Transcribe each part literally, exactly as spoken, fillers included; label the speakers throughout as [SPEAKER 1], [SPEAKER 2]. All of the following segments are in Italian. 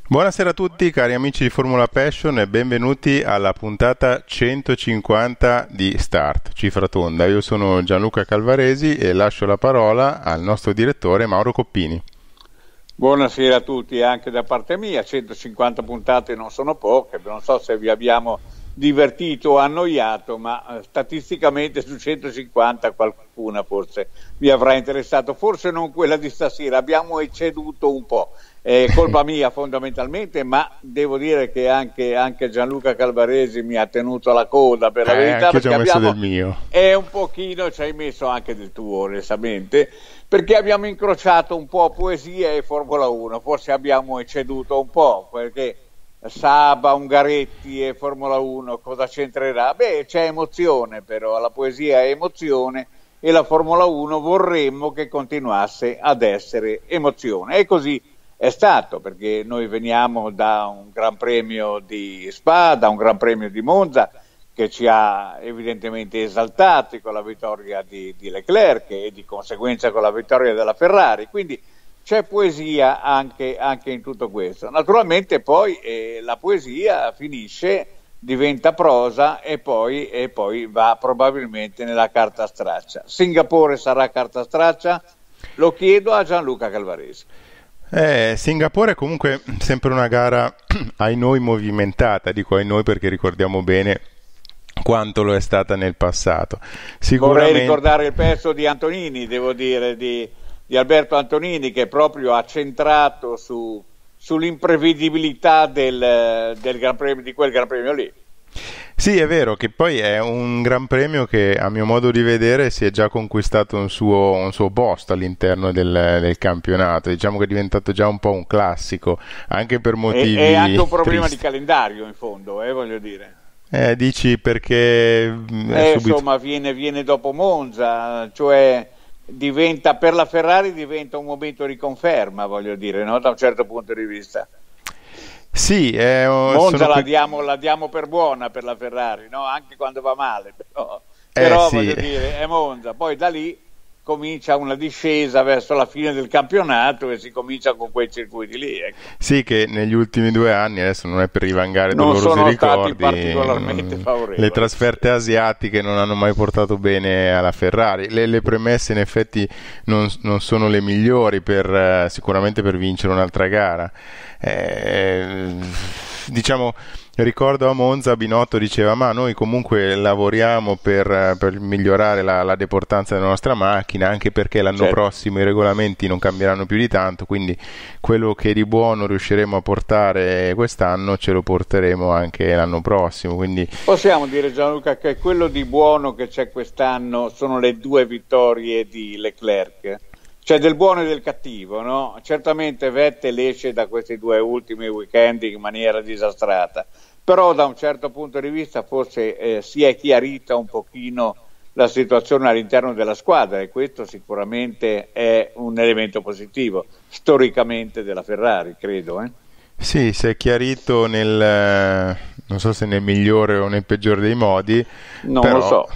[SPEAKER 1] Buonasera a tutti cari amici di Formula Passion e benvenuti alla puntata centocinquanta di Start, cifra tonda. Io sono Gianluca Calvaresi e lascio la parola al nostro direttore Mauro Coppini.
[SPEAKER 2] Buonasera a tutti anche da parte mia. centocinquanta puntate non sono poche, non so se vi abbiamo divertito o annoiato, ma statisticamente su centocinquanta qualcuna forse vi avrà interessato, forse non quella di stasera, abbiamo ecceduto un po'. È colpa mia fondamentalmente, ma devo dire che anche, anche Gianluca Calvaresi mi ha tenuto la coda per la
[SPEAKER 1] eh,
[SPEAKER 2] verità,
[SPEAKER 1] anche
[SPEAKER 2] perché
[SPEAKER 1] ci ho messo
[SPEAKER 2] abbiamo,
[SPEAKER 1] del mio.
[SPEAKER 2] è un pochino, ci hai messo anche del tuo onestamente, perché abbiamo incrociato un po' poesia e Formula uno, forse abbiamo ecceduto un po', perché Saba, Ungaretti e Formula uno cosa c'entrerà? Beh, c'è emozione, però la poesia è emozione e la Formula uno vorremmo che continuasse ad essere emozione, e così è stato, perché noi veniamo da un Gran Premio di Spa, da un Gran Premio di Monza che ci ha evidentemente esaltati con la vittoria di, di Leclerc e di conseguenza con la vittoria della Ferrari, quindi c'è poesia anche, anche in tutto questo. Naturalmente poi eh, la poesia finisce, diventa prosa e poi, e poi va probabilmente nella carta straccia. Singapore sarà carta straccia? Lo chiedo a Gianluca Calvaresi.
[SPEAKER 1] Eh, Singapore è comunque sempre una gara ai noi movimentata, dico ai noi perché ricordiamo bene quanto lo è stata nel passato. Sicuramente...
[SPEAKER 2] Vorrei ricordare il pezzo di Antonini, devo dire, di, di Alberto Antonini, che proprio ha centrato su, sull'imprevedibilità del, del Gran Premio, di quel Gran Premio lì.
[SPEAKER 1] Sì, è vero che poi è un Gran Premio che a mio modo di vedere si è già conquistato un suo, un suo posto all'interno del, del campionato, diciamo che è diventato già un po' un classico, anche per motivi
[SPEAKER 2] È, è anche un problema
[SPEAKER 1] tristi.
[SPEAKER 2] di calendario in fondo, eh, voglio dire.
[SPEAKER 1] Eh, dici perché...
[SPEAKER 2] Eh,
[SPEAKER 1] subito...
[SPEAKER 2] Insomma, viene, viene dopo Monza, cioè diventa, per la Ferrari diventa un momento di conferma, voglio dire, no? Da un certo punto di vista.
[SPEAKER 1] Sì, eh,
[SPEAKER 2] Monza
[SPEAKER 1] sono...
[SPEAKER 2] la, diamo, la diamo per buona per la Ferrari, no? Anche quando va male, però,
[SPEAKER 1] eh,
[SPEAKER 2] però
[SPEAKER 1] sì.
[SPEAKER 2] voglio dire, è Monza, poi da lì comincia una discesa verso la fine del campionato e si comincia con quei circuiti lì. Ecco.
[SPEAKER 1] Sì, che negli ultimi due anni, adesso non è per rivangare
[SPEAKER 2] non
[SPEAKER 1] dolorosi
[SPEAKER 2] sono
[SPEAKER 1] ricordi,
[SPEAKER 2] stati particolarmente
[SPEAKER 1] mh,
[SPEAKER 2] favorevoli.
[SPEAKER 1] le trasferte asiatiche non hanno mai portato bene alla Ferrari. Le, le premesse in effetti non, non sono le migliori per eh, sicuramente per vincere un'altra gara. Eh, diciamo, ricordo a Monza Binotto diceva: ma noi comunque lavoriamo per, per migliorare la, la deportanza della nostra macchina, anche perché l'anno
[SPEAKER 2] certo.
[SPEAKER 1] prossimo i regolamenti non cambieranno più di tanto, quindi quello che di buono riusciremo a portare quest'anno ce lo porteremo anche l'anno prossimo. Quindi
[SPEAKER 2] possiamo dire, Gianluca, che quello di buono che c'è quest'anno sono le due vittorie di Leclerc. C'è del buono e del cattivo, no? Certamente Vettel esce da questi due ultimi weekend in maniera disastrata, però da un certo punto di vista forse eh, si è chiarita un pochino la situazione all'interno della squadra, e questo sicuramente è un elemento positivo storicamente della Ferrari, credo. Eh?
[SPEAKER 1] Sì, si è chiarito nel, non so se nel migliore o nel peggiore dei modi,
[SPEAKER 2] non
[SPEAKER 1] però,
[SPEAKER 2] lo so.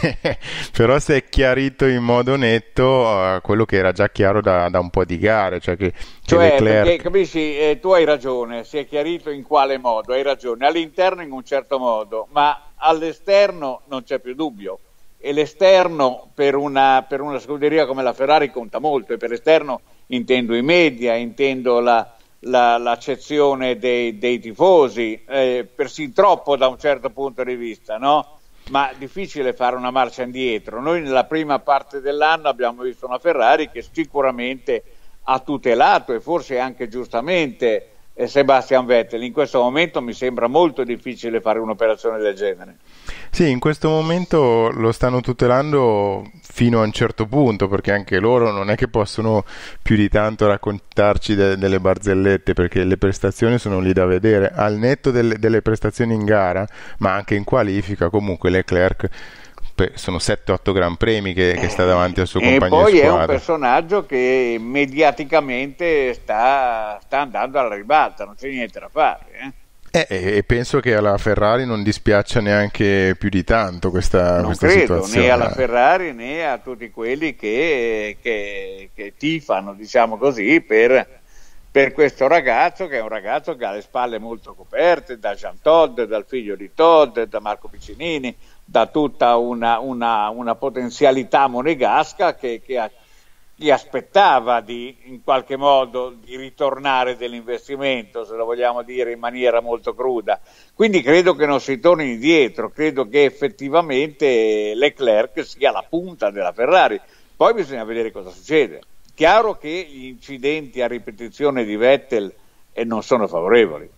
[SPEAKER 1] però si è chiarito in modo netto uh, quello che era già chiaro da, da un po' di gare, cioè che, che
[SPEAKER 2] cioè,
[SPEAKER 1] Leclerc...
[SPEAKER 2] perché capisci, eh, tu hai ragione, si è chiarito in quale modo, hai ragione, all'interno in un certo modo, ma all'esterno non c'è più dubbio, e l'esterno per una, per una scuderia come la Ferrari conta molto, e per l'esterno intendo i media, intendo la La, l'accezione dei, dei tifosi, eh, persino troppo da un certo punto di vista, no? Ma difficile fare una marcia indietro. Noi nella prima parte dell'anno abbiamo visto una Ferrari che sicuramente ha tutelato, e forse anche giustamente, eh, Sebastian Vettel. In questo momento mi sembra molto difficile fare un'operazione del genere.
[SPEAKER 1] Sì, in questo momento lo stanno tutelando fino a un certo punto, perché anche loro non è che possono più di tanto raccontarci de- delle barzellette, perché le prestazioni sono lì da vedere, al netto delle, delle prestazioni in gara, ma anche in qualifica. Comunque Leclerc pe- sono sette otto Gran Premi che, che sta davanti al suo
[SPEAKER 2] e
[SPEAKER 1] compagno
[SPEAKER 2] poi
[SPEAKER 1] di squadra.
[SPEAKER 2] È un personaggio che mediaticamente sta, sta andando alla ribalta, non c'è niente da fare, eh?
[SPEAKER 1] Eh, e penso che alla Ferrari non dispiaccia neanche più di tanto questa,
[SPEAKER 2] non
[SPEAKER 1] questa
[SPEAKER 2] credo,
[SPEAKER 1] situazione.
[SPEAKER 2] né alla Ferrari né a tutti quelli che, che, che tifano, diciamo così, per, per questo ragazzo, che è un ragazzo che ha le spalle molto coperte da Jean Todt, dal figlio di Todt, da Marco Piccinini, da tutta una, una, una potenzialità monegasca che, che ha, gli aspettava di, in qualche modo, di ritornare dell'investimento, se lo vogliamo dire in maniera molto cruda. Quindi credo che non si torni indietro, credo che effettivamente Leclerc sia la punta della Ferrari. Poi bisogna vedere cosa succede. Chiaro che gli incidenti a ripetizione di Vettel eh, non sono favorevoli.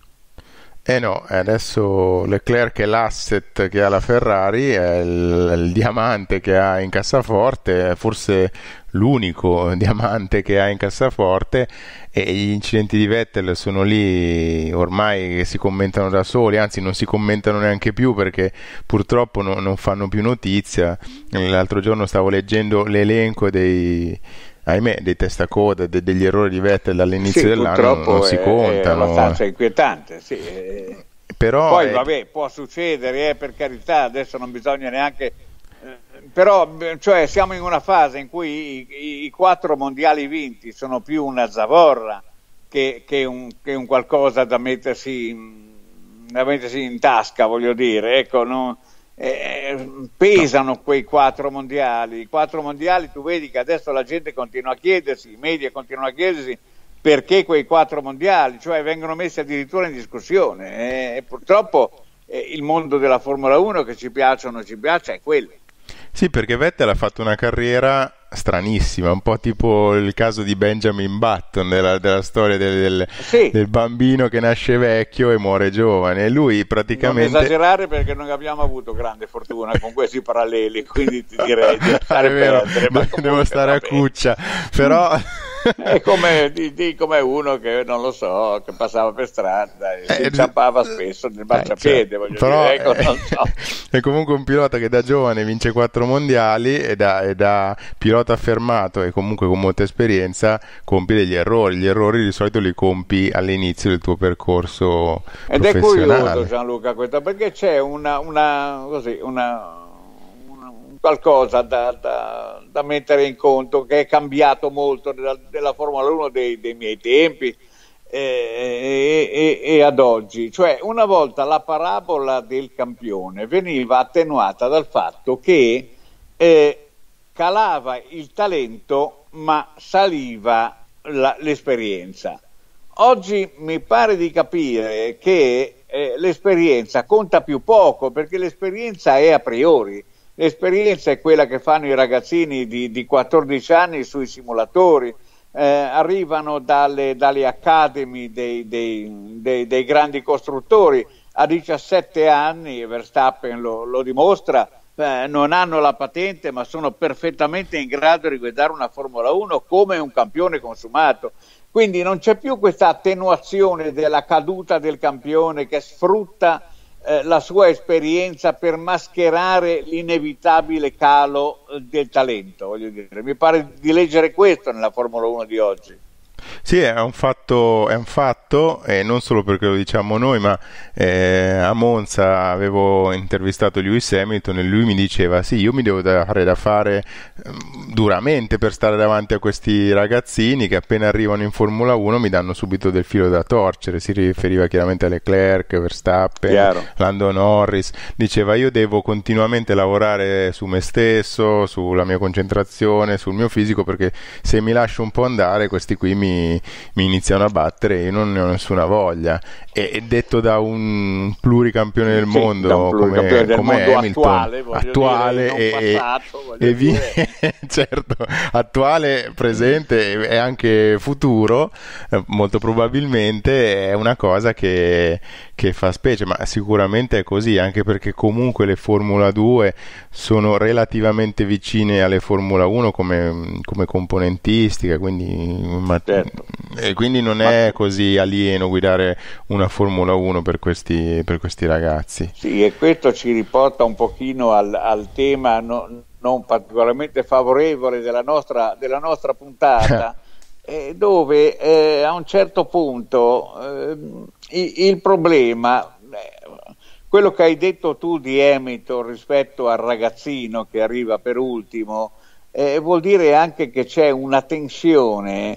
[SPEAKER 1] Eh no, adesso Leclerc è l'asset che ha la Ferrari, è il, il diamante che ha in cassaforte, è forse l'unico diamante che ha in cassaforte, e gli incidenti di Vettel sono lì ormai che si commentano da soli, anzi non si commentano neanche più perché purtroppo no, non fanno più notizia. L'altro giorno stavo leggendo l'elenco dei... ahimè, dei testacoda, de- degli errori di Vettel dall'inizio
[SPEAKER 2] sì,
[SPEAKER 1] dell'anno non
[SPEAKER 2] è,
[SPEAKER 1] si contano.
[SPEAKER 2] È abbastanza inquietante, sì.
[SPEAKER 1] Però
[SPEAKER 2] poi
[SPEAKER 1] è...
[SPEAKER 2] vabbè, può succedere, eh, per carità, adesso non bisogna neanche... Eh, però cioè, siamo in una fase in cui i, i, i quattro mondiali vinti sono più una zavorra che, che, un, che un qualcosa da mettersi, in, da mettersi in tasca, voglio dire, ecco, non... Eh, pesano no. Quei quattro mondiali. I quattro mondiali, tu vedi che adesso la gente continua a chiedersi, i media continuano a chiedersi perché quei quattro mondiali, cioè vengono messi addirittura in discussione. E purtroppo eh, il mondo della Formula uno, che ci piaccia o non ci piaccia, è quello.
[SPEAKER 1] Sì, perché Vettel ha fatto una carriera stranissima, un po' tipo il caso di Benjamin Button della, della storia del, del,
[SPEAKER 2] sì.
[SPEAKER 1] del bambino che nasce vecchio e muore giovane. E lui praticamente...
[SPEAKER 2] Non esagerare, perché non abbiamo avuto grande fortuna con questi paralleli, quindi ti direi di stare
[SPEAKER 1] vero,
[SPEAKER 2] perdere, ma comunque,
[SPEAKER 1] devo stare a cuccia, però...
[SPEAKER 2] È come, di, di, come uno che non lo so, che passava per strada e eh, si inciampava spesso nel marciapiede, eh, voglio
[SPEAKER 1] però,
[SPEAKER 2] dire, ecco,
[SPEAKER 1] eh,
[SPEAKER 2] non so.
[SPEAKER 1] È comunque un pilota che da giovane vince quattro mondiali e da, e da pilota affermato e comunque con molta esperienza compie degli errori. Gli errori di solito li compi all'inizio del tuo percorso
[SPEAKER 2] ed
[SPEAKER 1] professionale.
[SPEAKER 2] Ed è curioso, Gianluca, questo, perché c'è una, una, così, una qualcosa da, da, da mettere in conto, che è cambiato molto della, della Formula uno dei, dei miei tempi e, e, e ad oggi. Cioè, una volta la parabola del campione veniva attenuata dal fatto che eh, calava il talento ma saliva la, l'esperienza. Oggi mi pare di capire che eh, l'esperienza conta più poco, perché l'esperienza è a priori. L'esperienza è quella che fanno i ragazzini di, di quattordici anni sui simulatori, eh, arrivano dalle, dalle academy dei, dei, dei, dei grandi costruttori, a diciassette anni, Verstappen lo, lo dimostra, eh, non hanno la patente ma sono perfettamente in grado di guidare una Formula uno come un campione consumato. Quindi non c'è più questa attenuazione della caduta del campione che sfrutta Eh, la sua esperienza per mascherare l'inevitabile calo eh, del talento, voglio dire. Mi pare di leggere questo nella Formula uno di oggi.
[SPEAKER 1] Sì, è un fatto, è un fatto, e non solo perché lo diciamo noi, ma eh, a Monza avevo intervistato Lewis Hamilton e lui mi diceva: sì, io mi devo dare da fare eh, duramente per stare davanti a questi ragazzini che appena arrivano in Formula uno mi danno subito del filo da torcere. Si riferiva chiaramente a Leclerc, Verstappen,
[SPEAKER 2] Chiaro.
[SPEAKER 1] Lando Norris. Diceva: io devo continuamente lavorare su me stesso, sulla mia concentrazione, sul mio fisico, perché se mi lascio un po' andare questi qui mi mi iniziano a battere e io non ne ho nessuna voglia. E, e detto da un pluricampione del
[SPEAKER 2] sì,
[SPEAKER 1] mondo come,
[SPEAKER 2] del
[SPEAKER 1] come
[SPEAKER 2] mondo
[SPEAKER 1] Hamilton,
[SPEAKER 2] attuale,
[SPEAKER 1] attuale
[SPEAKER 2] dire,
[SPEAKER 1] e,
[SPEAKER 2] passato,
[SPEAKER 1] e vi, certo, attuale, presente e anche futuro, eh, molto probabilmente è una cosa che, che fa specie, ma sicuramente è così, anche perché comunque le Formula due sono relativamente vicine alle Formula uno come, come componentistica, quindi, ma,
[SPEAKER 2] certo.
[SPEAKER 1] e quindi non è così alieno guidare una Formula uno per questi, per questi ragazzi.
[SPEAKER 2] Sì, e questo ci riporta un pochino al, al tema no, non particolarmente favorevole della nostra, della nostra puntata, eh, dove eh, a un certo punto eh, il, il problema, eh, quello che hai detto tu di Hamilton rispetto al ragazzino che arriva per ultimo, eh, vuol dire anche che c'è una tensione che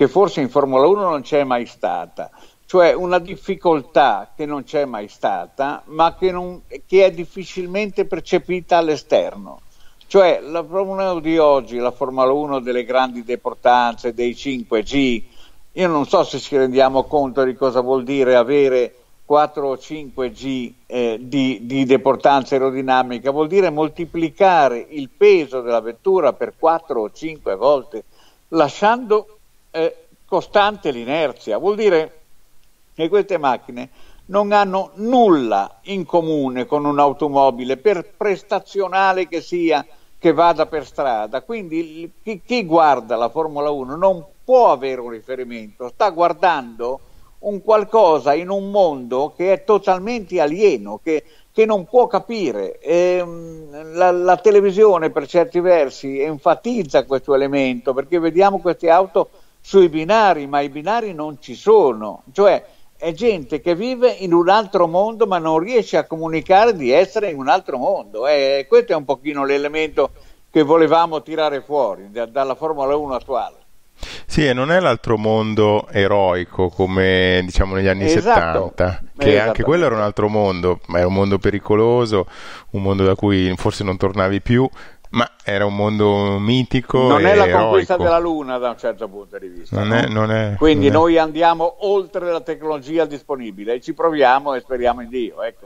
[SPEAKER 2] che forse in Formula uno non c'è mai stata, cioè una difficoltà che non c'è mai stata, ma che, non, che è difficilmente percepita all'esterno. Cioè la Formula uno di oggi, la Formula uno delle grandi deportanze, dei cinque G, io non so se ci rendiamo conto di cosa vuol dire avere quattro o cinque G eh, di, di deportanza aerodinamica, vuol dire moltiplicare il peso della vettura per quattro o cinque volte, lasciando eh, costante l'inerzia. Vuol dire che queste macchine non hanno nulla in comune con un'automobile, per prestazionale che sia, che vada per strada. Quindi chi, chi guarda la Formula uno non può avere un riferimento, sta guardando un qualcosa in un mondo che è totalmente alieno, che, che non può capire. E, la, la televisione per certi versi enfatizza questo elemento, perché vediamo queste auto sui binari, ma i binari non ci sono, cioè è gente che vive in un altro mondo ma non riesce a comunicare di essere in un altro mondo. E questo è un pochino l'elemento che volevamo tirare fuori da, dalla Formula uno attuale.
[SPEAKER 1] Sì, e non è l'altro mondo eroico come diciamo negli anni
[SPEAKER 2] Esatto,
[SPEAKER 1] settanta, che anche quello era un
[SPEAKER 2] esattamente.
[SPEAKER 1] altro mondo, ma era un mondo pericoloso, un mondo da cui forse non tornavi più, ma era un mondo mitico
[SPEAKER 2] Non
[SPEAKER 1] e
[SPEAKER 2] è la conquista
[SPEAKER 1] eroico.
[SPEAKER 2] della Luna da un certo punto di vista,
[SPEAKER 1] Non è,
[SPEAKER 2] no?
[SPEAKER 1] non è,
[SPEAKER 2] Quindi
[SPEAKER 1] non è.
[SPEAKER 2] noi andiamo oltre la tecnologia disponibile e ci proviamo e speriamo in Dio, ecco.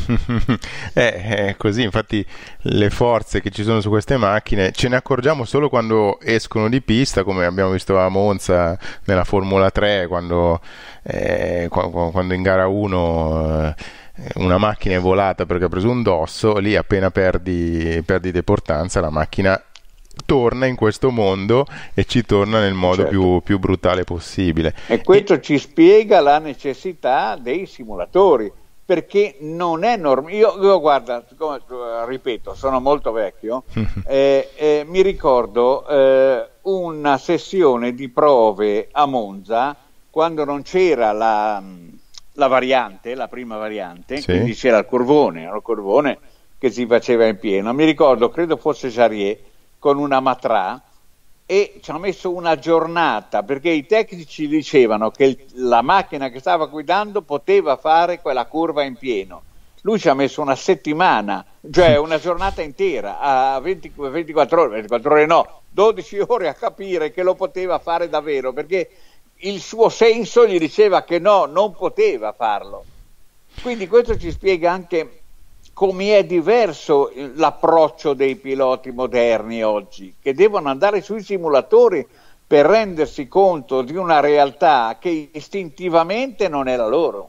[SPEAKER 1] Eh, è così, infatti le forze che ci sono su queste macchine ce ne accorgiamo solo quando escono di pista, come abbiamo visto a Monza nella Formula tre, quando, eh, qua- qua- quando in gara uno eh, una macchina è volata perché ha preso un dosso, lì appena perdi, perdi deportanza la macchina torna in questo mondo e ci torna nel modo
[SPEAKER 2] Certo.
[SPEAKER 1] più, più brutale possibile.
[SPEAKER 2] E questo ci spiega la necessità dei simulatori, perché non è normale. Io, io guarda, come, eh, ripeto, sono molto vecchio, eh, eh, mi ricordo eh, una sessione di prove a Monza quando non c'era la, la variante, la prima variante,
[SPEAKER 1] Sì.
[SPEAKER 2] quindi c'era il curvone, era il curvone che si faceva in pieno. Mi ricordo, credo fosse Jarier, con una Matra, e ci ha messo una giornata perché i tecnici dicevano che il- la macchina che stava guidando poteva fare quella curva in pieno. Lui ci ha messo una settimana, cioè una giornata intera, a venti, ventiquattro ore, ventiquattro ore no, dodici ore a capire che lo poteva fare davvero, perché il suo senso gli diceva che no, non poteva farlo. Quindi questo ci spiega anche come è diverso l'approccio dei piloti moderni oggi, che devono andare sui simulatori per rendersi conto di una realtà che istintivamente non è la loro.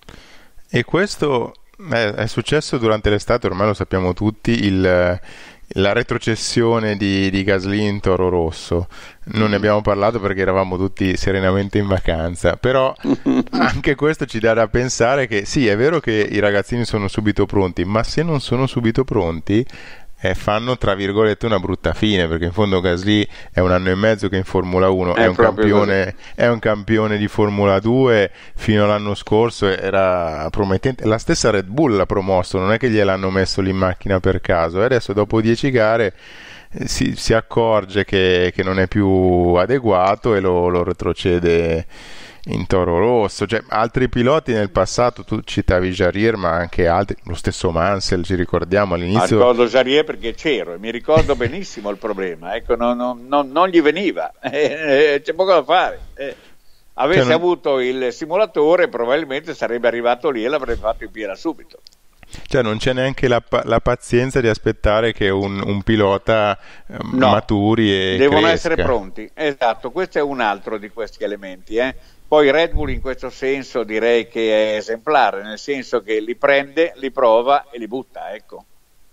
[SPEAKER 1] E questo è, è successo durante l'estate, ormai lo sappiamo tutti, il, la retrocessione di, di Gasly in Toro Rosso. Non ne abbiamo parlato perché eravamo tutti serenamente in vacanza, però anche questo ci dà da pensare che sì, è vero che i ragazzini sono subito pronti, ma se non sono subito pronti eh, fanno tra virgolette una brutta fine, perché in fondo Gasly è un anno e mezzo che è in Formula uno, è,
[SPEAKER 2] È
[SPEAKER 1] un
[SPEAKER 2] proprio
[SPEAKER 1] campione, è un campione di Formula due, fino all'anno scorso era promettente, la stessa Red Bull l'ha promosso, non è che gliel'hanno messo lì in macchina per caso, e adesso dopo dieci gare eh, si, si accorge che, che non è più adeguato e lo, lo retrocede in Toro Rosso. Cioè, altri piloti nel passato, tu citavi Jarier, ma anche altri, lo stesso Mansell, ci ricordiamo
[SPEAKER 2] Ah,
[SPEAKER 1] all'inizio.
[SPEAKER 2] ricordo Jarier perché c'ero e mi ricordo benissimo il problema, ecco, non, non- non- non gli veniva, Eh, eh, c'è poco da fare. Eh, avesse
[SPEAKER 1] Cioè, non-
[SPEAKER 2] avuto il simulatore probabilmente sarebbe arrivato lì e l'avrebbe fatto in piena subito.
[SPEAKER 1] Cioè non c'è neanche la, pa- la pazienza di aspettare che un, un pilota eh,
[SPEAKER 2] No,
[SPEAKER 1] maturi e
[SPEAKER 2] devono
[SPEAKER 1] cresca.
[SPEAKER 2] essere pronti, esatto, questo è un altro di questi elementi. eh. Poi Red Bull in questo senso direi che è esemplare, nel senso che li prende, li prova e li butta, ecco.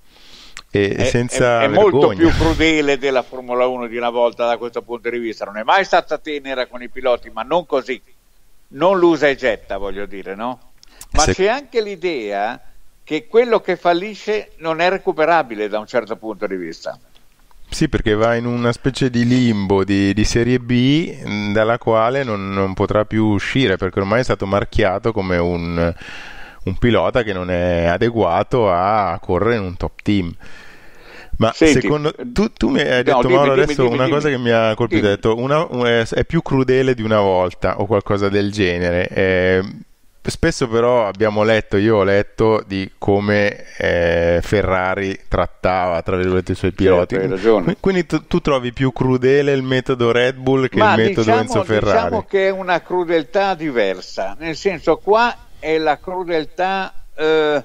[SPEAKER 1] E
[SPEAKER 2] È,
[SPEAKER 1] senza
[SPEAKER 2] è- è molto
[SPEAKER 1] vergogna.
[SPEAKER 2] più crudele della Formula uno di una volta da questo punto di vista, non è mai stata tenera con i piloti, ma non così, non l'usa e getta, voglio dire, no? Ma
[SPEAKER 1] Se-
[SPEAKER 2] c'è anche l'idea che quello che fallisce non è recuperabile da un certo punto di vista.
[SPEAKER 1] Sì, perché va in una specie di limbo di, di serie B mh, dalla quale non, non potrà più uscire, perché ormai è stato marchiato come un, un pilota che non è adeguato a correre in un top team. Ma
[SPEAKER 2] Senti,
[SPEAKER 1] secondo tu, tu mi hai
[SPEAKER 2] no,
[SPEAKER 1] detto,
[SPEAKER 2] dimmi,
[SPEAKER 1] Mauro,
[SPEAKER 2] dimmi,
[SPEAKER 1] adesso
[SPEAKER 2] dimmi,
[SPEAKER 1] una
[SPEAKER 2] dimmi.
[SPEAKER 1] cosa che mi ha colpito, hai
[SPEAKER 2] Dimmi.
[SPEAKER 1] detto una, una- è più crudele di una volta o qualcosa del genere. Eh, spesso però abbiamo letto, io ho letto di come eh, Ferrari trattava, tra virgolette, i suoi
[SPEAKER 2] Certo,
[SPEAKER 1] piloti.
[SPEAKER 2] hai ragione.
[SPEAKER 1] Qui- Quindi tu, tu trovi più crudele il metodo Red Bull che il
[SPEAKER 2] Ma
[SPEAKER 1] metodo Enzo
[SPEAKER 2] diciamo,
[SPEAKER 1] Ferrari?
[SPEAKER 2] diciamo che è una crudeltà diversa, nel senso qua è la crudeltà eh,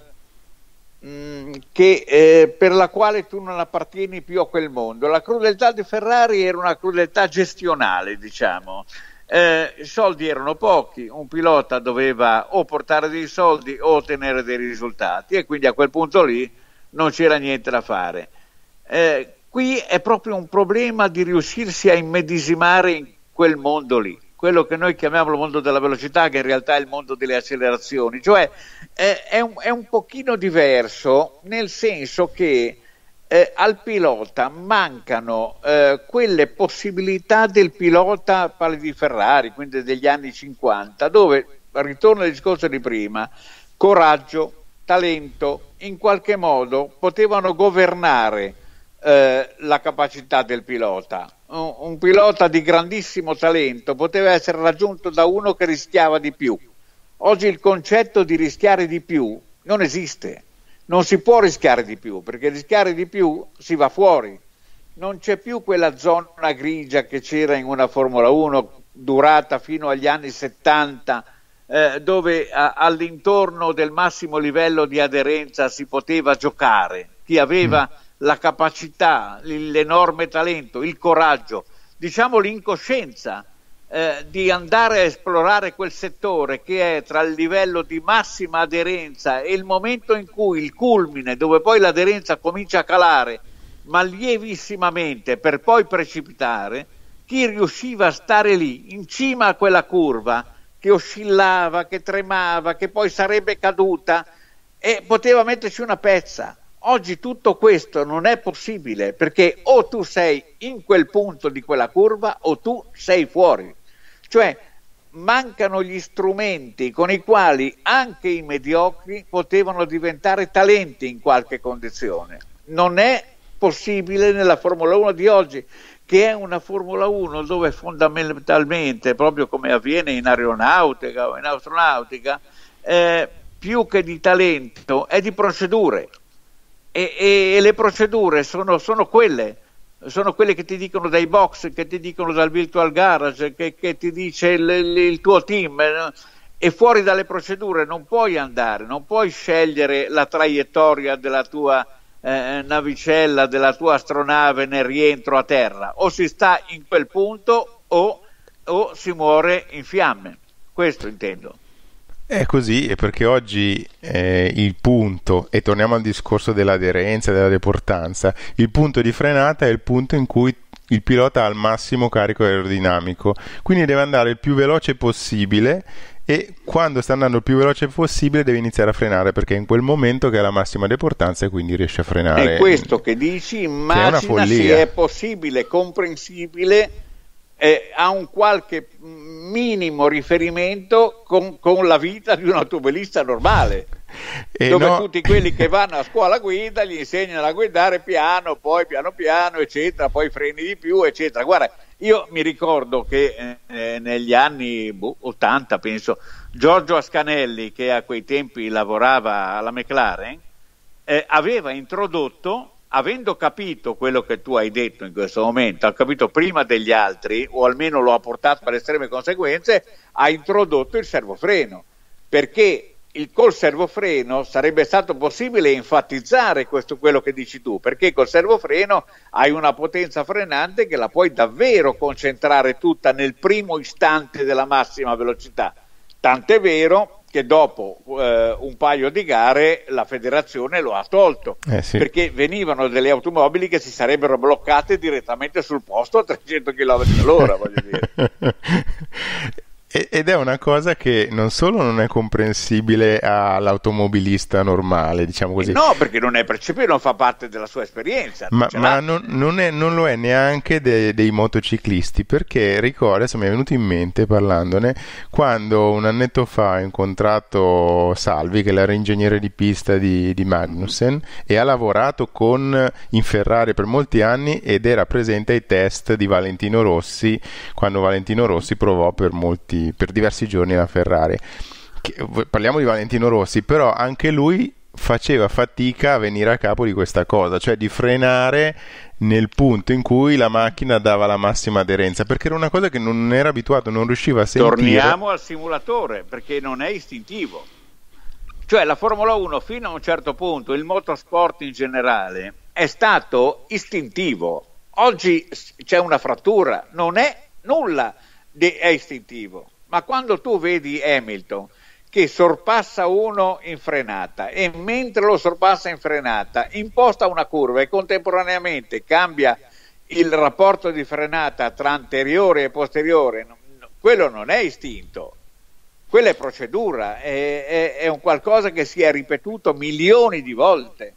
[SPEAKER 2] mh, che, eh, per la quale tu non appartieni più a quel mondo. La crudeltà di Ferrari era una crudeltà gestionale, diciamo. Eh, i soldi erano pochi, un pilota doveva o portare dei soldi o ottenere dei risultati e quindi a quel punto lì non c'era niente da fare. Eh, qui è proprio un problema di riuscirsi a immedesimare in quel mondo lì, quello che noi chiamiamo il mondo della velocità, che in realtà è il mondo delle accelerazioni, cioè eh, è, un, è un pochino diverso, nel senso che eh, al pilota mancano eh, quelle possibilità del pilota, parli di Ferrari, quindi degli anni cinquanta, dove, ritorno al discorso di prima, coraggio, talento, in qualche modo potevano governare eh, la capacità del pilota. Un, un pilota di grandissimo talento poteva essere raggiunto da uno che rischiava di più. Oggi il concetto di rischiare di più non esiste, non si può rischiare di più, perché rischiare di più si va fuori. Non c'è più quella zona grigia che c'era in una Formula uno durata fino agli anni settanta, eh, dove a, all'intorno del massimo livello di aderenza si poteva giocare. Chi aveva mm. la capacità, l'enorme talento, il coraggio, diciamo l'incoscienza eh, di andare a esplorare quel settore che è tra il livello di massima aderenza e il momento in cui il culmine, dove poi l'aderenza comincia a calare, ma lievissimamente per poi precipitare, chi riusciva a stare lì, in cima a quella curva, che oscillava, che tremava, che poi sarebbe caduta, e poteva metterci una pezza. Oggi tutto questo non è possibile, perché o tu sei in quel punto di quella curva o tu sei fuori. Cioè mancano gli strumenti con i quali anche i mediocri potevano diventare talenti in qualche condizione. Non è possibile nella Formula uno di oggi, che è una Formula uno dove fondamentalmente, proprio come avviene in aeronautica o in astronautica, eh, più che di talento è di procedure. E, e, e le procedure sono, sono quelle, sono quelle che ti dicono dai box, che ti dicono dal virtual garage, che, che ti dice il, il, il tuo team, no? E fuori dalle procedure non puoi andare, non puoi scegliere la traiettoria della tua eh, navicella, della tua astronave nel rientro a terra. O si sta in quel punto o, o si muore in fiamme. Questo intendo.
[SPEAKER 1] È così, è perché oggi eh, il punto, e torniamo al discorso dell'aderenza e della deportanza, il punto di frenata è il punto in cui il pilota ha il massimo carico aerodinamico, quindi deve andare il più veloce possibile, e quando sta andando il più veloce possibile deve iniziare a frenare, perché è in quel momento che ha la massima deportanza e quindi riesce a frenare.
[SPEAKER 2] È questo che dici, immagina se è possibile, comprensibile, eh, ha un qualche minimo riferimento con, con la vita di un automobilista normale, e dove no... tutti quelli che vanno a scuola guida gli insegnano a guidare piano, poi piano piano eccetera, poi freni di più eccetera. Guarda, io mi ricordo che eh, negli anni boh, ottanta penso, Giorgio Ascanelli, che a quei tempi lavorava alla McLaren, eh, aveva introdotto, avendo capito quello che tu hai detto in questo momento, ha capito prima degli altri, o almeno lo ha portato alle estreme conseguenze, ha introdotto il servofreno, perché il, col servofreno sarebbe stato possibile enfatizzare questo, quello che dici tu, perché col servofreno hai una potenza frenante che la puoi davvero concentrare tutta nel primo istante della massima velocità, tant'è vero che dopo eh, un paio di gare la federazione lo ha tolto, eh sì. perché venivano delle automobili che si sarebbero bloccate direttamente sul posto a trecento chilometri all'ora, voglio dire.
[SPEAKER 1] ed è una cosa che non solo non è comprensibile all'automobilista normale, diciamo così.
[SPEAKER 2] No, perché non è percepito, non fa parte della sua esperienza.
[SPEAKER 1] Ma, ma non, non, è, non lo è neanche de, dei motociclisti, perché ricordo, adesso mi è venuto in mente parlandone, quando un annetto fa ho incontrato Salvi, che era ingegnere di pista di, di Magnussen, e ha lavorato con in Ferrari per molti anni ed era presente ai test di Valentino Rossi, quando Valentino Rossi provò per molti per diversi giorni la Ferrari. Che, parliamo di Valentino Rossi, però anche lui faceva fatica a venire a capo di questa cosa, cioè di frenare nel punto in cui la macchina dava la massima aderenza, perché era una cosa che non era abituato, non riusciva a sentire.
[SPEAKER 2] Torniamo al simulatore, perché non è istintivo. Cioè la Formula uno fino a un certo punto, il motorsport in generale, è stato istintivo. Oggi c'è una frattura, non è nulla di, è istintivo. Ma quando tu vedi Hamilton che sorpassa uno in frenata e mentre lo sorpassa in frenata imposta una curva e contemporaneamente cambia il rapporto di frenata tra anteriore e posteriore, quello non è istinto, quella è procedura, è, è, è un qualcosa che si è ripetuto milioni di volte.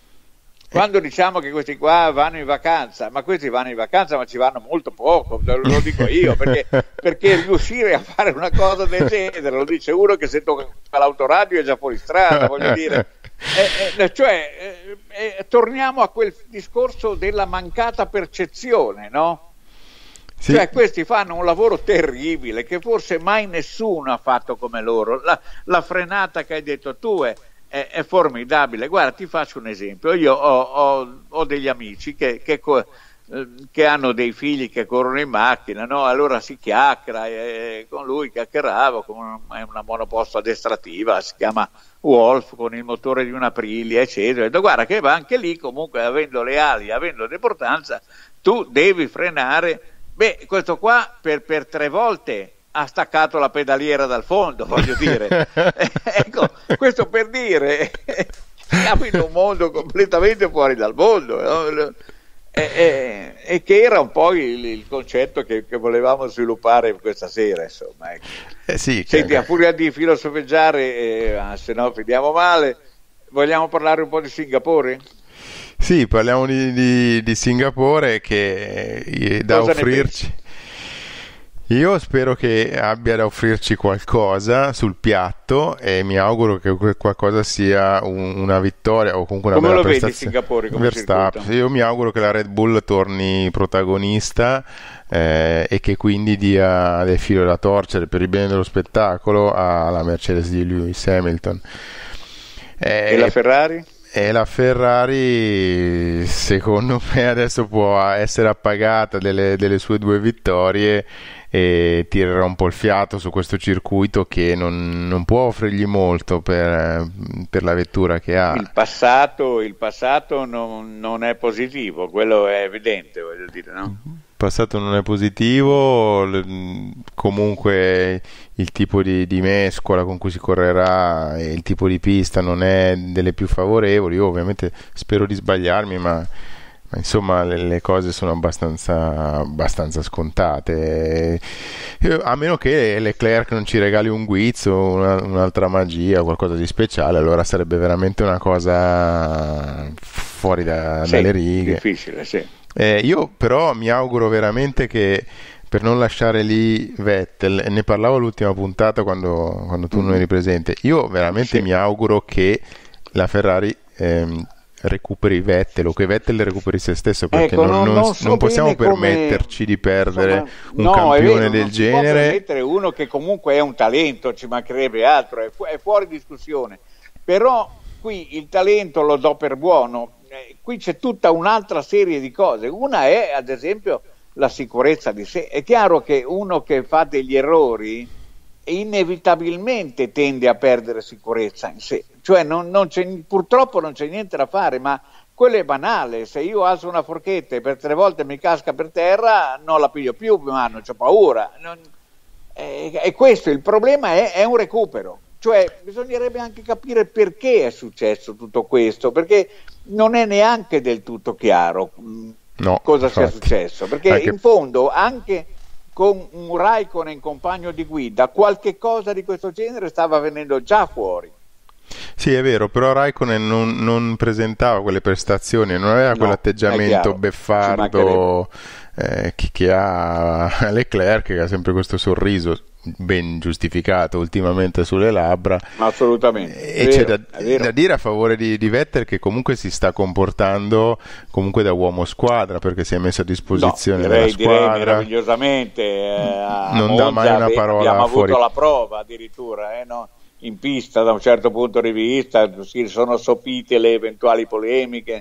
[SPEAKER 2] Quando diciamo che questi qua vanno in vacanza, ma questi vanno in vacanza ma ci vanno molto poco, lo dico io, perché, perché riuscire a fare una cosa del genere, lo dice uno che se tocca l'autoradio è già fuori strada, voglio dire. Eh, eh, cioè, eh, eh, torniamo a quel discorso della mancata percezione, no? Sì. Cioè questi fanno un lavoro terribile che forse mai nessuno ha fatto come loro. La, la frenata che hai detto tu è È, è formidabile. Guarda, ti faccio un esempio. Io ho, ho, ho degli amici che, che, che hanno dei figli che corrono in macchina, no? Allora si chiacchiera e con lui chiacchieravo con una monoposto addestrativa, si chiama Wolf, con il motore di una Aprilia, eccetera. Ho detto, guarda che anche lì comunque, avendo le ali, avendo l'importanza, tu devi frenare. Beh, questo qua per, per tre volte ha staccato la pedaliera dal fondo, voglio dire. Ecco, questo per dire, siamo in un mondo completamente fuori dal mondo, no? e, e, e che era un po' il, il concetto che, che volevamo sviluppare questa sera, insomma. Ecco.
[SPEAKER 1] Eh sì,
[SPEAKER 2] Senti, a furia di filosofeggiare, eh, se no finiamo male, vogliamo parlare un po' di Singapore?
[SPEAKER 1] Sì, parliamo di, di, di Singapore, che è da
[SPEAKER 2] Cosa
[SPEAKER 1] offrirci. Io spero che abbia da offrirci qualcosa sul piatto e mi auguro che qualcosa sia un, una vittoria o comunque una
[SPEAKER 2] come
[SPEAKER 1] bella
[SPEAKER 2] lo vedi
[SPEAKER 1] prestazione.
[SPEAKER 2] Singapore come
[SPEAKER 1] Verstappen.
[SPEAKER 2] circuito?
[SPEAKER 1] Io mi auguro che la Red Bull torni protagonista eh, e che quindi dia del filo da torcere per il bene dello spettacolo alla Mercedes di Lewis Hamilton.
[SPEAKER 2] Eh, e la Ferrari?
[SPEAKER 1] E la Ferrari secondo me adesso può essere appagata delle, delle sue due vittorie e tirerà un po' il fiato su questo circuito che non, non può offrirgli molto per, per la vettura che ha.
[SPEAKER 2] Il passato, il passato non, non è positivo, quello è evidente, voglio dire, no?
[SPEAKER 1] Il passato non è positivo, comunque il tipo di, di mescola con cui si correrà e il tipo di pista non è delle più favorevoli. Io ovviamente spero di sbagliarmi, ma, ma insomma le, le cose sono abbastanza, abbastanza scontate. Io, a meno che Leclerc non ci regali un guizzo, una, un'altra magia, qualcosa di speciale, allora sarebbe veramente una cosa fuori da,
[SPEAKER 2] sì,
[SPEAKER 1] dalle righe.
[SPEAKER 2] Difficile, sì.
[SPEAKER 1] Eh, io però mi auguro veramente che per non lasciare lì Vettel, e ne parlavo all'ultima puntata quando, quando tu mm. non eri presente, io veramente
[SPEAKER 2] sì.
[SPEAKER 1] mi auguro che la Ferrari ehm, recuperi Vettel o che Vettel recuperi se stesso, perché
[SPEAKER 2] ecco,
[SPEAKER 1] non,
[SPEAKER 2] non,
[SPEAKER 1] non,
[SPEAKER 2] non, so
[SPEAKER 1] non possiamo
[SPEAKER 2] come,
[SPEAKER 1] permetterci di perdere
[SPEAKER 2] insomma,
[SPEAKER 1] un
[SPEAKER 2] no,
[SPEAKER 1] campione
[SPEAKER 2] vero,
[SPEAKER 1] del
[SPEAKER 2] non
[SPEAKER 1] genere.
[SPEAKER 2] Si può permettere uno che comunque è un talento, ci mancherebbe altro, è, fu- è fuori discussione, però qui il talento lo do per buono. Eh, qui c'è tutta un'altra serie di cose. Una è ad esempio la sicurezza di sé. È chiaro che uno che fa degli errori inevitabilmente tende a perdere sicurezza in sé, cioè non, non c'è, purtroppo non c'è niente da fare, ma quello è banale. Se io alzo una forchetta e per tre volte mi casca per terra, non la piglio più, ma non c'ho paura. Non, eh, e questo il problema è, è un recupero. Cioè bisognerebbe anche capire perché è successo tutto questo, perché non è neanche del tutto chiaro
[SPEAKER 1] no,
[SPEAKER 2] cosa
[SPEAKER 1] infatti.
[SPEAKER 2] sia successo, perché
[SPEAKER 1] anche...
[SPEAKER 2] in fondo anche con un Raikkonen compagno di guida, qualche cosa di questo genere stava venendo già fuori.
[SPEAKER 1] Sì, è vero, però Raikkonen non, non presentava quelle prestazioni, non aveva
[SPEAKER 2] No,
[SPEAKER 1] quell'atteggiamento
[SPEAKER 2] ci
[SPEAKER 1] beffardo eh, che, che ha Leclerc, che ha sempre questo sorriso ben giustificato ultimamente sulle labbra.
[SPEAKER 2] Assolutamente.
[SPEAKER 1] E
[SPEAKER 2] È
[SPEAKER 1] c'è
[SPEAKER 2] vero,
[SPEAKER 1] da,
[SPEAKER 2] è vero.
[SPEAKER 1] da dire a favore di, di Vettel, che comunque si sta comportando comunque da uomo squadra, perché si è messo a
[SPEAKER 2] No,
[SPEAKER 1] disposizione
[SPEAKER 2] direi,
[SPEAKER 1] della
[SPEAKER 2] direi
[SPEAKER 1] squadra.
[SPEAKER 2] meravigliosamente. eh, a
[SPEAKER 1] Non dà mai
[SPEAKER 2] Monza
[SPEAKER 1] una
[SPEAKER 2] ave-
[SPEAKER 1] parola
[SPEAKER 2] abbiamo
[SPEAKER 1] fuori.
[SPEAKER 2] avuto la prova addirittura, eh, no? In pista da un certo punto di vista, si sono sopite le eventuali polemiche,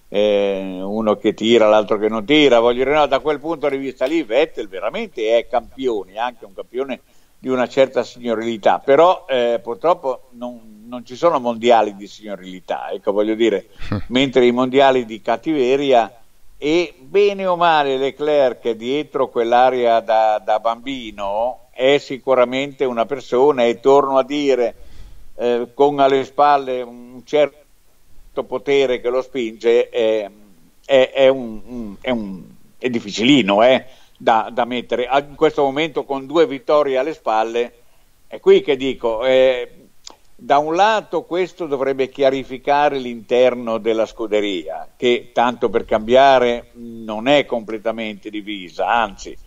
[SPEAKER 2] eh, uno che tira, l'altro che non tira. Voglio dire, no, da quel punto di vista lì Vettel veramente è campione, è anche un campione di una certa signorilità, però eh, purtroppo non, non ci sono mondiali di signorilità, ecco, voglio dire, mentre i mondiali di cattiveria, e bene o male Leclerc dietro quell'area da, da bambino è sicuramente una persona, e torno a dire, eh, con alle spalle un certo potere che lo spinge, è, è, è, un, un, è, un, è difficilino, eh? Da, da mettere in questo momento con due vittorie alle spalle. È qui che dico, eh, da un lato questo dovrebbe chiarificare l'interno della scuderia, che tanto per cambiare non è completamente divisa, anzi,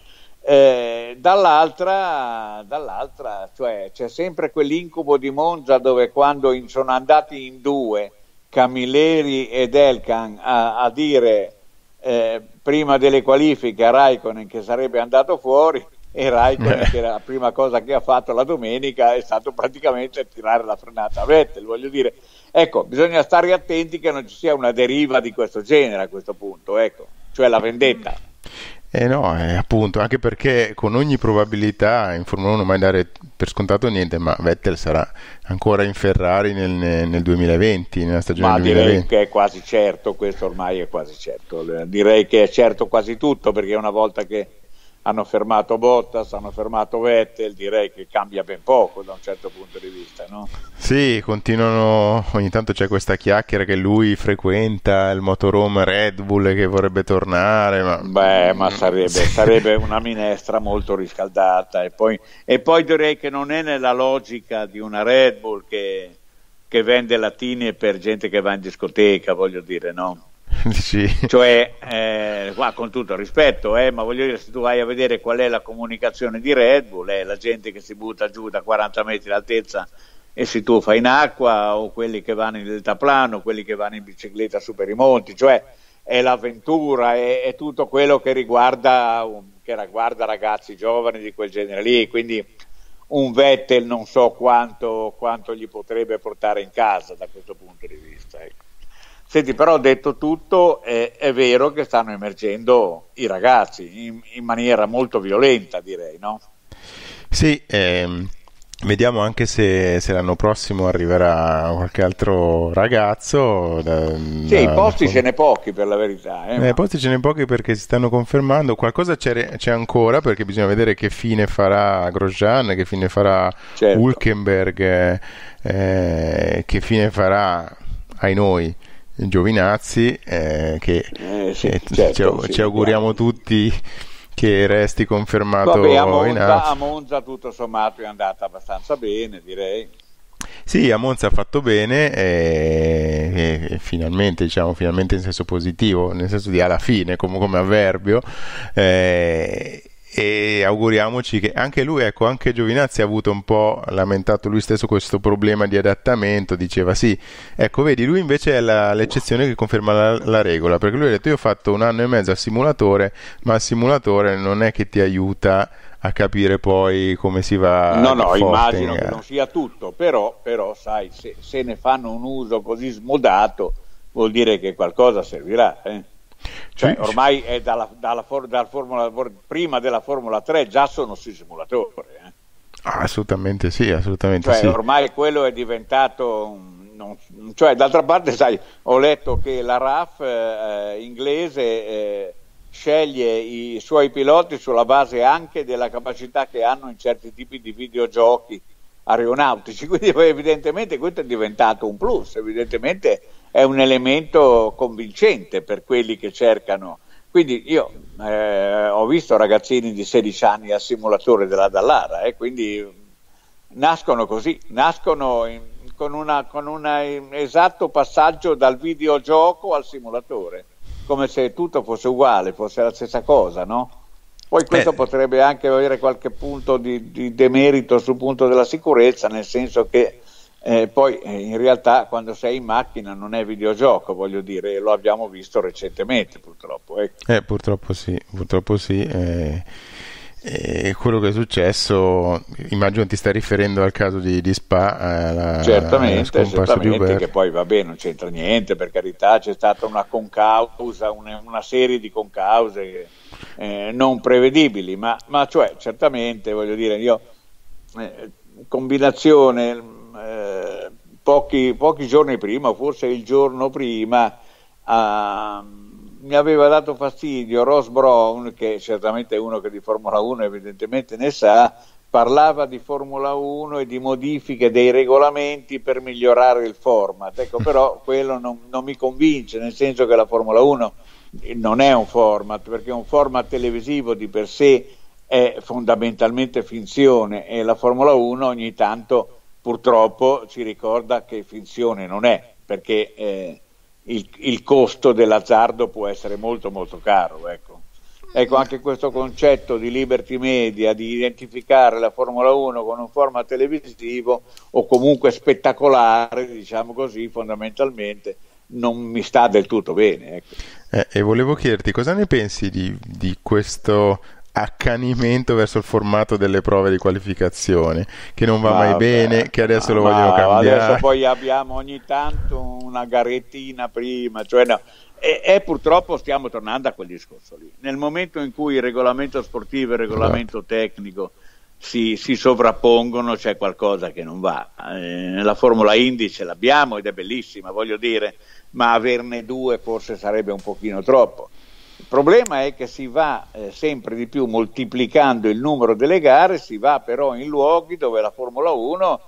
[SPEAKER 2] eh, dall'altra, dall'altra cioè, c'è sempre quell'incubo di Monza dove, quando in, sono andati in due Camilleri ed Elkan a, a dire Eh, prima delle qualifiche a Raikkonen che sarebbe andato fuori, e Raikkonen,
[SPEAKER 1] Eh.
[SPEAKER 2] che era la prima cosa che ha fatto la domenica, è stato praticamente tirare la frenata a Vettel. Voglio dire, ecco, bisogna stare attenti che non ci sia una deriva di questo genere a questo punto, ecco, cioè la vendetta.
[SPEAKER 1] Eh no, eh, appunto, anche perché con ogni probabilità in Formula uno mai dare per scontato niente, ma Vettel sarà ancora in Ferrari nel, nel duemilaventi, nella stagione
[SPEAKER 2] Ma direi
[SPEAKER 1] duemilaventi.
[SPEAKER 2] che è quasi certo, questo ormai è quasi certo, direi che è certo quasi tutto, perché una volta che hanno fermato Bottas, hanno fermato Vettel, direi che cambia ben poco da un certo punto di vista, no?
[SPEAKER 1] Sì, continuano, ogni tanto c'è questa chiacchiera che lui frequenta il motorhome Red Bull e che vorrebbe tornare, ma...
[SPEAKER 2] Beh, ma sarebbe, sarebbe una minestra molto riscaldata, e poi, e poi direi che non è nella logica di una Red Bull che, che vende latine per gente che va in discoteca, voglio dire, no?
[SPEAKER 1] Sì.
[SPEAKER 2] Cioè, eh, qua, con tutto il rispetto, eh, ma voglio dire, se tu vai a vedere qual è la comunicazione di Red Bull, è la gente che si butta giù da quaranta metri d'altezza e si tuffa in acqua, o quelli che vanno in deltaplano, quelli che vanno in bicicletta su per i monti, cioè è l'avventura, è, è tutto quello che riguarda, che riguarda ragazzi giovani di quel genere lì, quindi un Vettel non so quanto, quanto gli potrebbe portare in casa da questo punto di vista, ecco. Senti, però detto tutto, è, è vero che stanno emergendo i ragazzi in, in maniera molto violenta, direi, no?
[SPEAKER 1] Sì, ehm, vediamo anche se, se l'anno prossimo arriverà qualche altro ragazzo. Da,
[SPEAKER 2] Sì,
[SPEAKER 1] da-
[SPEAKER 2] i posti ce n'è pochi, per la verità. Eh,
[SPEAKER 1] Eh,
[SPEAKER 2] ma-
[SPEAKER 1] posti ce ne pochi perché si stanno confermando. Qualcosa c'è, c'è ancora, perché bisogna vedere che fine farà Grosjean, che fine farà
[SPEAKER 2] certo.
[SPEAKER 1] Hülkenberg, eh, eh, che fine farà, ai noi, Giovinazzi, eh, che,
[SPEAKER 2] Eh, sì,
[SPEAKER 1] che
[SPEAKER 2] certo,
[SPEAKER 1] ci,
[SPEAKER 2] sì,
[SPEAKER 1] ci auguriamo
[SPEAKER 2] chiaro.
[SPEAKER 1] tutti che resti confermato
[SPEAKER 2] Vabbè, a
[SPEAKER 1] in
[SPEAKER 2] Monza,
[SPEAKER 1] alto.
[SPEAKER 2] a Monza tutto sommato è andata abbastanza bene, direi.
[SPEAKER 1] Sì, a Monza ha fatto bene e, e- e finalmente, diciamo, finalmente in senso positivo, nel senso di alla fine, come, come avverbio, eh, e auguriamoci che anche lui, ecco, anche Giovinazzi ha avuto un po' lamentato lui stesso questo problema di adattamento, diceva sì, ecco, vedi, lui invece è la- l'eccezione che conferma la, la regola, perché lui ha detto io ho fatto un anno e mezzo al simulatore, ma il simulatore non è che ti aiuta a capire poi come si va
[SPEAKER 2] No, no,
[SPEAKER 1] forte
[SPEAKER 2] immagino
[SPEAKER 1] in
[SPEAKER 2] che
[SPEAKER 1] gara.
[SPEAKER 2] non sia tutto, però, però sai, se, se ne fanno un uso così smodato, vuol dire che qualcosa servirà, eh? Cioè,
[SPEAKER 1] Sì.
[SPEAKER 2] ormai è dalla, dalla, for- dalla Formula, prima della Formula tre già sono sui simulatori, eh?
[SPEAKER 1] Ah, assolutamente sì, assolutamente
[SPEAKER 2] Cioè,
[SPEAKER 1] sì.
[SPEAKER 2] ormai quello è diventato un- non- cioè, d'altra parte, sai, ho letto che la R A F eh, inglese eh, sceglie i suoi piloti sulla base anche della capacità che hanno in certi tipi di videogiochi aeronautici, quindi poi evidentemente questo è diventato un plus, evidentemente è un elemento convincente per quelli che cercano Quindi io eh, ho visto ragazzini di sedici anni al simulatore della Dallara, eh, quindi nascono così, nascono in, con un con una esatto passaggio dal videogioco al simulatore, come se tutto fosse uguale, fosse la stessa cosa, no? Poi questo eh. potrebbe anche avere qualche punto di, di demerito sul punto della sicurezza, nel senso che eh, poi eh, in realtà quando sei in macchina non è videogioco, voglio dire, lo abbiamo visto recentemente purtroppo. Ecco.
[SPEAKER 1] Eh, purtroppo sì, purtroppo sì. Eh, eh, quello che è successo, immagino ti stai riferendo al caso di, di Spa, eh, la,
[SPEAKER 2] certamente, la certamente che poi va bene, non c'entra niente, per carità, c'è stata una concausa, una, una serie di concause eh, non prevedibili, ma, ma cioè certamente, voglio dire, io eh, combinazione eh, pochi, pochi giorni prima, forse il giorno prima, eh, mi aveva dato fastidio Ross Brown, che certamente è uno che di Formula uno evidentemente ne sa, parlava di Formula uno e di modifiche dei regolamenti per migliorare il format. Ecco, però quello non, non mi convince, nel senso che la Formula uno non è un format, perché un format televisivo di per sé è fondamentalmente finzione, e la Formula uno ogni tanto purtroppo ci ricorda che finzione non è, perché eh, il, il costo dell'azzardo può essere molto molto caro, ecco. Ecco, anche questo concetto di Liberty Media di identificare la Formula uno con un format televisivo o comunque spettacolare, diciamo così, fondamentalmente non mi sta del tutto bene, ecco.
[SPEAKER 1] Eh, e volevo chiederti cosa ne pensi di, di questo accanimento verso il formato delle prove di qualificazione, che non va ma mai beh, bene, che adesso lo vogliono cambiare.
[SPEAKER 2] Adesso poi abbiamo ogni tanto una garettina prima, cioè no. E, e purtroppo stiamo tornando a quel discorso lì. Nel momento in cui il regolamento sportivo e il regolamento tecnico si, si sovrappongono, c'è qualcosa che non va. Eh, la Formula Indy ce l'abbiamo ed è bellissima, voglio dire, ma averne due forse sarebbe un pochino troppo. Il problema è che si va eh, sempre di più moltiplicando il numero delle gare, si va però in luoghi dove la Formula uno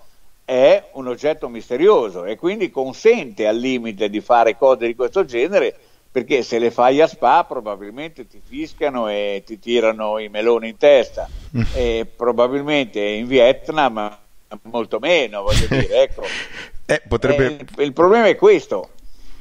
[SPEAKER 2] è un oggetto misterioso e quindi consente al limite di fare cose di questo genere, perché se le fai a Spa probabilmente ti fischiano e ti tirano i meloni in testa mm. e probabilmente in Vietnam molto meno, voglio dire, ecco.
[SPEAKER 1] eh, potrebbe...
[SPEAKER 2] eh, il, il problema è questo.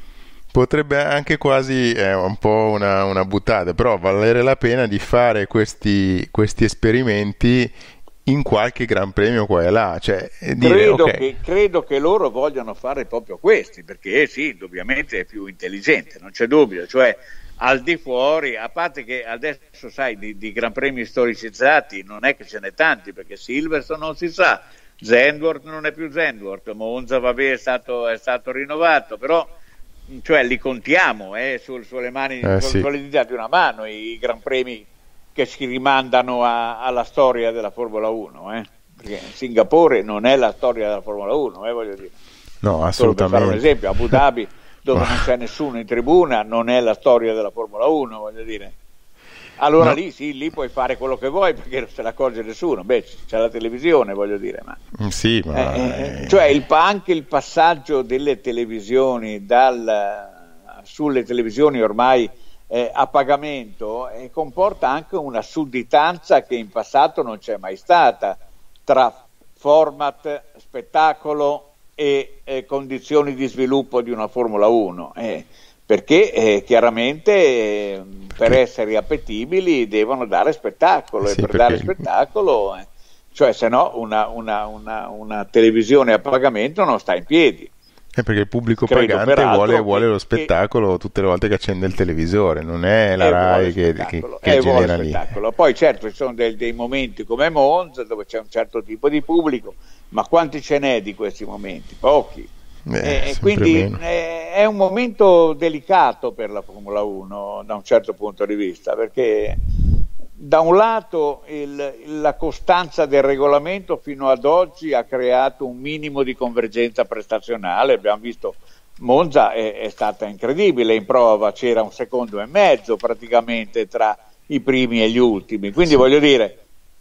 [SPEAKER 1] Potrebbe anche quasi, è eh, un po' una, una buttata, però valere la pena di fare questi, questi esperimenti in qualche gran premio qua e là, cioè, dire,
[SPEAKER 2] credo,
[SPEAKER 1] okay.
[SPEAKER 2] che, credo che loro vogliano fare proprio questi, perché sì, ovviamente è più intelligente, non c'è dubbio, cioè al di fuori, a parte che adesso sai di, di gran premi storicizzati non è che ce n'è tanti, perché Silverstone non si sa, Zandvoort non è più Zandvoort, Monza vabbè è stato, è stato rinnovato, però cioè li contiamo eh, sul, sulle mani,
[SPEAKER 1] eh,
[SPEAKER 2] su,
[SPEAKER 1] sì.
[SPEAKER 2] sulle dita di una mano i gran premi che si rimandano a, alla storia della Formula uno, eh? Perché Singapore non è la storia della Formula uno, eh, voglio dire.
[SPEAKER 1] No, assolutamente.
[SPEAKER 2] Solo per fare un esempio, Abu Dhabi, dove non c'è nessuno in tribuna, non è la storia della Formula uno, voglio dire. Allora no. lì sì, lì puoi fare quello che vuoi perché non se ne accorge nessuno. Beh, c'è la televisione, voglio dire, ma,
[SPEAKER 1] sì, ma...
[SPEAKER 2] Eh, eh, cioè il, anche il passaggio delle televisioni dal, sulle televisioni ormai Eh, a pagamento eh, comporta anche una sudditanza che in passato non c'è mai stata tra format, spettacolo e eh, condizioni di sviluppo di una Formula uno, eh, perché eh, chiaramente eh, per essere appetibili devono dare spettacolo sì, e per perché... dare spettacolo eh, cioè se no una, una, una, una televisione a pagamento non sta in piedi.
[SPEAKER 1] Eh, perché il pubblico Credo, pagante vuole, vuole lo spettacolo che, tutte le volte che accende il televisore, non è la Rai che, che, che
[SPEAKER 2] eh,
[SPEAKER 1] genera lì.
[SPEAKER 2] Poi certo ci sono dei, dei momenti come Monza dove c'è un certo tipo di pubblico, ma quanti ce n'è di questi momenti? Pochi.
[SPEAKER 1] Eh,
[SPEAKER 2] eh, quindi eh, è un momento delicato per la Formula uno da un certo punto di vista, perché da un lato il, la costanza del regolamento fino ad oggi ha creato un minimo di convergenza prestazionale, abbiamo visto Monza è, è stata incredibile in prova, c'era un secondo e mezzo praticamente tra i primi e gli ultimi, quindi sì. voglio dire,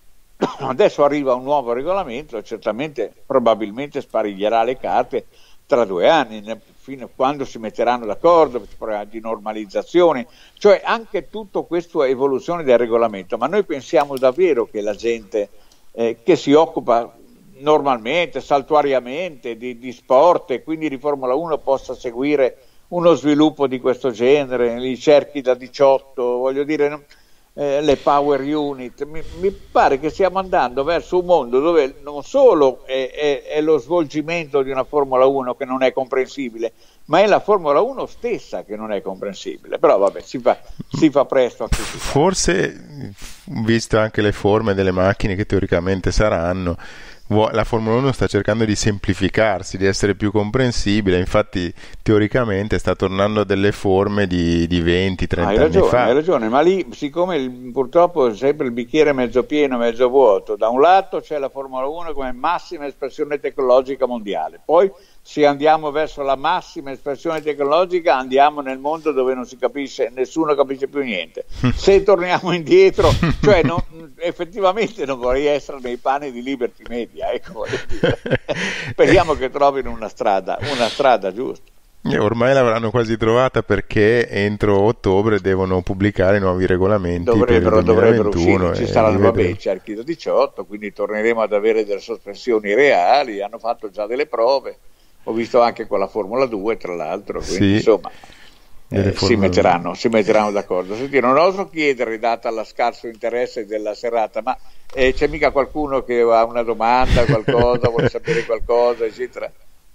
[SPEAKER 2] adesso arriva un nuovo regolamento, certamente probabilmente spariglierà le carte tra due anni, fino a quando si metteranno d'accordo, di normalizzazione, cioè anche tutto questa evoluzione del regolamento. Ma noi pensiamo davvero che la gente eh, che si occupa normalmente, saltuariamente di, di sport e quindi di Formula uno possa seguire uno sviluppo di questo genere, li cerchi da diciotto, voglio dire, eh, le power unit, mi, mi pare che stiamo andando verso un mondo dove non solo è, è, è lo svolgimento di una Formula uno che non è comprensibile, ma è la Formula uno stessa che non è comprensibile. Però vabbè, si fa, si fa presto a criticare.
[SPEAKER 1] Forse, visto anche le forme delle macchine che teoricamente saranno, la Formula uno sta cercando di semplificarsi, di essere più comprensibile, infatti teoricamente sta tornando a delle forme di, di venti trenta
[SPEAKER 2] anni
[SPEAKER 1] anni fa.
[SPEAKER 2] Hai ragione, ma lì siccome il, purtroppo è sempre il bicchiere mezzo pieno, mezzo vuoto, da un lato c'è la Formula uno come massima espressione tecnologica mondiale, poi se andiamo verso la massima espressione tecnologica andiamo nel mondo dove non si capisce, nessuno capisce più niente. Se torniamo indietro, cioè non, effettivamente non vorrei essere nei panni di Liberty Media, ecco, speriamo che trovino una strada, una strada giusta.
[SPEAKER 1] E ormai l'avranno quasi trovata, perché entro ottobre devono pubblicare i nuovi regolamenti
[SPEAKER 2] dovrebbero,
[SPEAKER 1] per il
[SPEAKER 2] dovrebbero
[SPEAKER 1] duemilaventuno.
[SPEAKER 2] uscire, ci saranno, vabbè, cerchi da diciotto, quindi torneremo ad avere delle sospensioni reali, hanno fatto già delle prove, ho visto anche con la Formula due tra l'altro, quindi sì, insomma eh, si, metteranno, si metteranno d'accordo. Senti, non oso chiedere, data la scarso interesse della serata, ma eh, c'è mica qualcuno che ha una domanda, qualcosa, vuole sapere qualcosa, eccetera?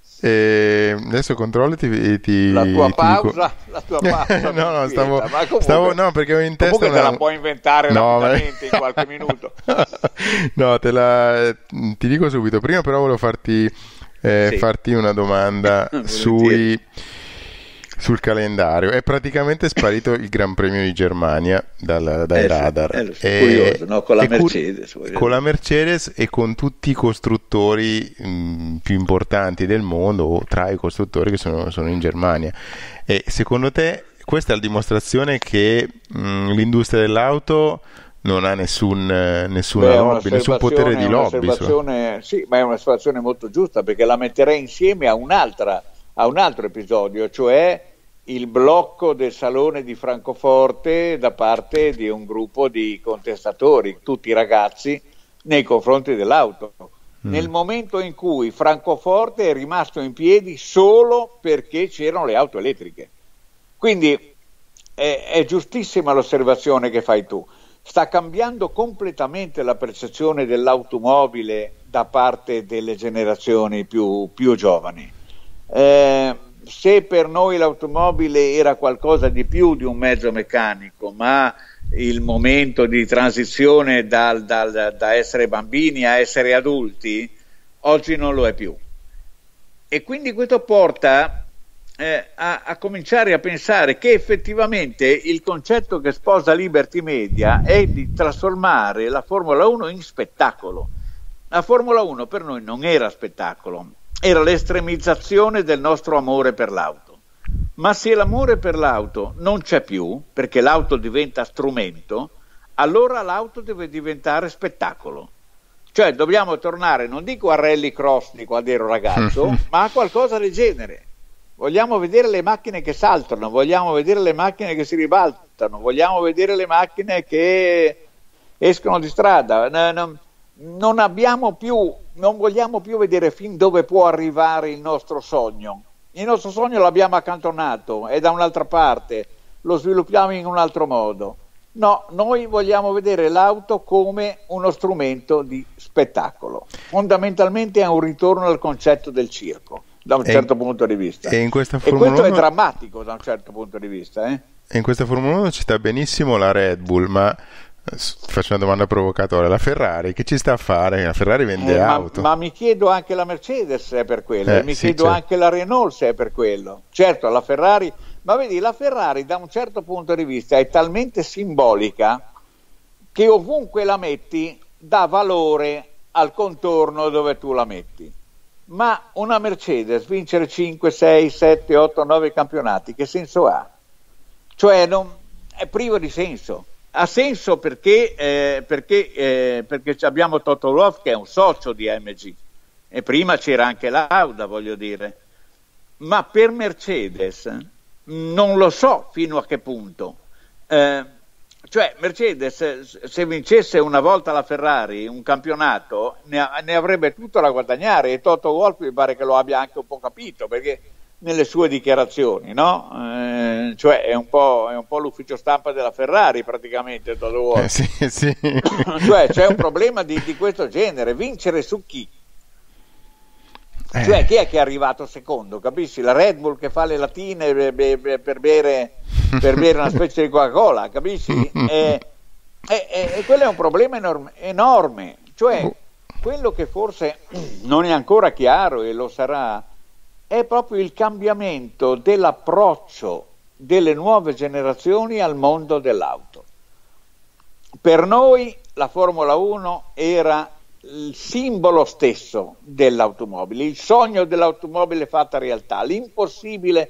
[SPEAKER 1] E adesso controllo ti, ti
[SPEAKER 2] la tua
[SPEAKER 1] ti
[SPEAKER 2] pausa,
[SPEAKER 1] dico...
[SPEAKER 2] la tua pausa
[SPEAKER 1] no, no, stavo,
[SPEAKER 2] ma comunque,
[SPEAKER 1] stavo, no, perché ho in testa
[SPEAKER 2] comunque
[SPEAKER 1] una...
[SPEAKER 2] te la puoi inventare no, rapidamente
[SPEAKER 1] ma...
[SPEAKER 2] in qualche minuto.
[SPEAKER 1] No, te la ti dico subito. Prima però volevo farti eh, sì. farti una domanda sui sul calendario. È praticamente sparito il Gran Premio di Germania dal, dai
[SPEAKER 2] eh,
[SPEAKER 1] radar.
[SPEAKER 2] Sì, è curioso, no? Con la Mercedes.
[SPEAKER 1] Cur- con la Mercedes e con tutti i costruttori mh, più importanti del mondo, o tra i costruttori che sono, sono in Germania. E secondo te questa è la dimostrazione che mh, l'industria dell'auto non ha nessun, nessuna
[SPEAKER 2] Beh,
[SPEAKER 1] lobby, nessun potere di lobby?
[SPEAKER 2] Sì, ma è un'osservazione molto giusta, perché la metterei insieme a un'altra a un altro episodio, cioè il blocco del Salone di Francoforte da parte di un gruppo di contestatori, tutti ragazzi, nei confronti dell'auto. Mm. Nel momento in cui Francoforte è rimasto in piedi solo perché c'erano le auto elettriche. Quindi è, è giustissima l'osservazione che fai tu. Sta cambiando completamente la percezione dell'automobile da parte delle generazioni più, più giovani. Eh, se per noi l'automobile era qualcosa di più di un mezzo meccanico, ma il momento di transizione dal, dal, da essere bambini a essere adulti, oggi non lo è più. E quindi questo porta eh, a, a cominciare a pensare che effettivamente il concetto che sposa Liberty Media è di trasformare la Formula uno in spettacolo. La Formula uno per noi non era spettacolo, era l'estremizzazione del nostro amore per l'auto. Ma se l'amore per l'auto non c'è più, perché l'auto diventa strumento, allora l'auto deve diventare spettacolo. Cioè dobbiamo tornare, non dico a rallycross di quando ero ragazzo, ma a qualcosa del genere. Vogliamo vedere le macchine che saltano, vogliamo vedere le macchine che si ribaltano, vogliamo vedere le macchine che escono di strada. Non, non abbiamo più, non vogliamo più vedere fin dove può arrivare il nostro sogno. Il nostro sogno l'abbiamo accantonato, è da un'altra parte, lo sviluppiamo in un altro modo. No, noi vogliamo vedere l'auto come uno strumento di spettacolo. Fondamentalmente è un ritorno al concetto del circo, da un e, certo punto di vista.
[SPEAKER 1] E, in questa
[SPEAKER 2] e questo
[SPEAKER 1] uno...
[SPEAKER 2] è drammatico da un certo punto di vista. Eh?
[SPEAKER 1] E in questa Formula uno ci sta benissimo la Red Bull, ma ti faccio una domanda provocatoria: la Ferrari che ci sta a fare? La Ferrari vende
[SPEAKER 2] eh,
[SPEAKER 1] auto,
[SPEAKER 2] ma, ma mi chiedo anche la Mercedes se è per quello,
[SPEAKER 1] eh,
[SPEAKER 2] e mi
[SPEAKER 1] sì,
[SPEAKER 2] chiedo
[SPEAKER 1] certo.
[SPEAKER 2] anche la Renault se è per quello. Certo, la Ferrari, ma vedi, la Ferrari da un certo punto di vista è talmente simbolica che ovunque la metti dà valore al contorno dove tu la metti. Ma una Mercedes vincere cinque, sei, sette, otto, nove campionati, che senso ha? Cioè non, è privo di senso. Ha senso perché, eh, perché, eh, perché abbiamo Toto Wolff che è un socio di A M G, e prima c'era anche Lauda, voglio dire. ma per Mercedes non lo so fino a che punto. Eh, cioè Mercedes, se vincesse una volta la Ferrari un campionato, ne, ne avrebbe tutto da guadagnare, e Toto Wolff mi pare che lo abbia anche un po' capito, perché nelle sue dichiarazioni, no? Eh, cioè è un po', è un po' l'ufficio stampa della Ferrari praticamente, Toto Wolff.
[SPEAKER 1] Eh, sì, sì.
[SPEAKER 2] Cioè c'è un problema di, di questo genere, vincere su chi? Cioè chi è che è arrivato secondo, capisci? La Red Bull che fa le latine per bere, per bere una specie di Coca-Cola, capisci? E, e, e quello è un problema enorme, enorme. Cioè quello che forse non è ancora chiaro, e lo sarà, è proprio il cambiamento dell'approccio delle nuove generazioni al mondo dell'auto. Per noi la Formula uno era il simbolo stesso dell'automobile, il sogno dell'automobile fatta realtà, l'impossibile.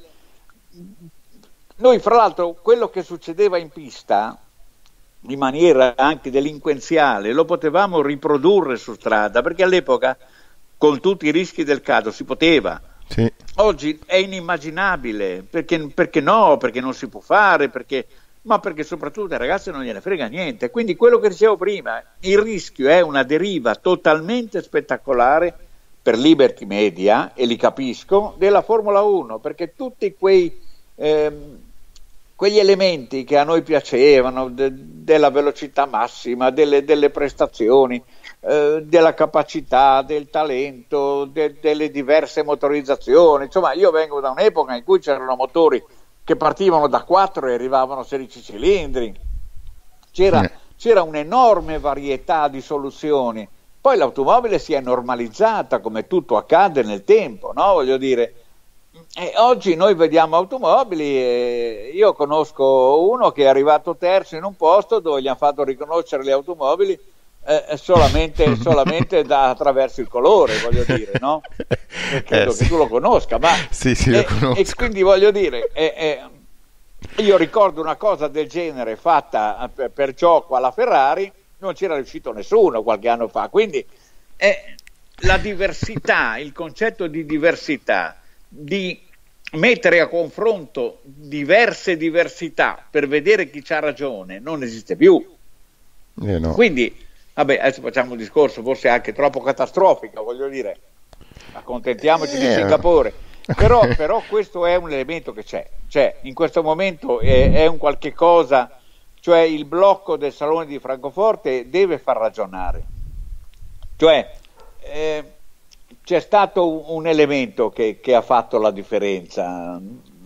[SPEAKER 2] Noi, fra l'altro, quello che succedeva in pista in maniera anche delinquenziale lo potevamo riprodurre su strada, perché all'epoca con tutti i rischi del caso si poteva.
[SPEAKER 1] Sì.
[SPEAKER 2] Oggi è inimmaginabile, perché, perché no, perché non si può fare, perché ma perché soprattutto ai ragazzi non gliene frega niente. Quindi quello che dicevo prima, il rischio è una deriva totalmente spettacolare per Liberty Media, e li capisco, della Formula uno, perché tutti quei ehm, quegli elementi che a noi piacevano, de, della velocità massima, delle, delle prestazioni, eh, della capacità, del talento, de, delle diverse motorizzazioni, insomma io vengo da un'epoca in cui c'erano motori che partivano da quattro e arrivavano a sedici cilindri, c'era, mm. c'era un'enorme varietà di soluzioni. Poi l'automobile si è normalizzata, come tutto accade nel tempo, no? Voglio dire, e oggi noi vediamo automobili, e io conosco uno che è arrivato terzo in un posto dove gli hanno fatto riconoscere le automobili eh, solamente, solamente da, attraverso il colore, voglio dire, no? E credo eh, sì. che tu lo conosca, ma
[SPEAKER 1] sì, sì,
[SPEAKER 2] e,
[SPEAKER 1] lo conosco.
[SPEAKER 2] E quindi voglio dire, eh, eh, io ricordo una cosa del genere fatta per, per gioco alla Ferrari, non c'era riuscito nessuno qualche anno fa, quindi eh, la diversità, il concetto di diversità, di mettere a confronto diverse diversità per vedere chi c'ha ragione, non esiste più.
[SPEAKER 1] Eh no.
[SPEAKER 2] Quindi vabbè, adesso facciamo un discorso forse anche troppo catastrofico, voglio dire, accontentiamoci di Singapore, però, però questo è un elemento che c'è, cioè in questo momento è, è un qualche cosa, cioè il blocco del Salone di Francoforte deve far ragionare, cioè eh, c'è stato un, un elemento che, che ha fatto la differenza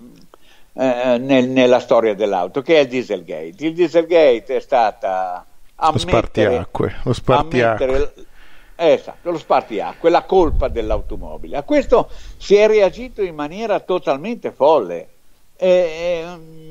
[SPEAKER 2] eh, nel, nella storia dell'auto, che è il Dieselgate. Il Dieselgate è stata
[SPEAKER 1] lo spartiacque, lo spartiacque.
[SPEAKER 2] Esatto, lo spartiacque, la colpa dell'automobile. A questo si è reagito in maniera totalmente folle, eh,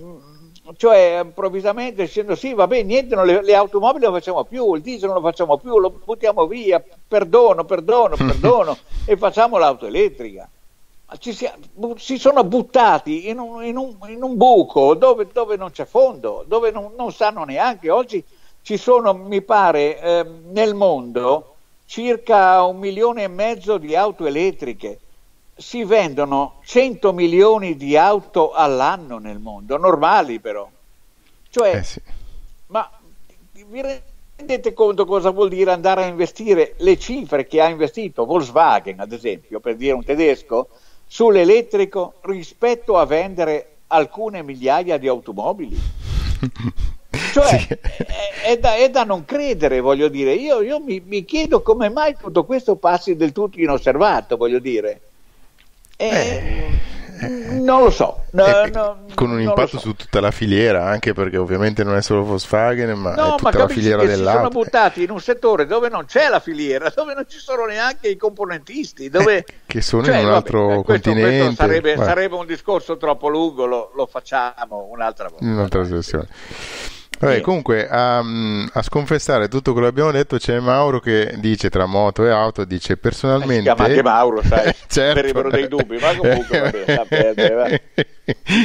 [SPEAKER 2] cioè improvvisamente dicendo sì, vabbè, niente, non le, le automobili non lo facciamo più, il diesel non lo facciamo più, lo buttiamo via, perdono, perdono, perdono, e facciamo l'auto elettrica. Ci si, si sono buttati in un, in un, in un buco dove, dove non c'è fondo, dove non, non sanno neanche. Oggi ci sono, mi pare, eh, nel mondo circa un milione e mezzo di auto elettriche. Si vendono cento milioni di auto all'anno nel mondo, normali però. Cioè,
[SPEAKER 1] eh sì.
[SPEAKER 2] ma vi rendete conto cosa vuol dire andare a investire le cifre che ha investito Volkswagen, ad esempio, per dire un tedesco, sull'elettrico rispetto a vendere alcune migliaia di automobili? Cioè sì. è, è, da, è da non credere, voglio dire. Io, io mi, mi chiedo come mai tutto questo passi del tutto inosservato, voglio dire. E, eh, eh, non lo so, no,
[SPEAKER 1] eh,
[SPEAKER 2] no,
[SPEAKER 1] con un impatto so. su tutta la filiera, anche perché ovviamente non è solo Volkswagen, ma
[SPEAKER 2] no,
[SPEAKER 1] è tutta
[SPEAKER 2] ma
[SPEAKER 1] la filiera
[SPEAKER 2] che
[SPEAKER 1] dell'auto.
[SPEAKER 2] Si sono buttati in un settore dove non c'è la filiera, dove non ci sono neanche i componentisti, dove...
[SPEAKER 1] eh, che sono
[SPEAKER 2] cioè,
[SPEAKER 1] in un altro
[SPEAKER 2] vabbè, questo,
[SPEAKER 1] continente.
[SPEAKER 2] Questo sarebbe, sarebbe un discorso troppo lungo, lo, lo facciamo un'altra volta.
[SPEAKER 1] In un'altra sessione. Vabbè, comunque a, a sconfessare tutto quello che abbiamo detto c'è Mauro che dice, tra moto e auto, dice personalmente,
[SPEAKER 2] si chiama anche Mauro, sai,
[SPEAKER 1] certo.
[SPEAKER 2] Avrebbero dei dubbi, ma comunque va bene, sapete, va.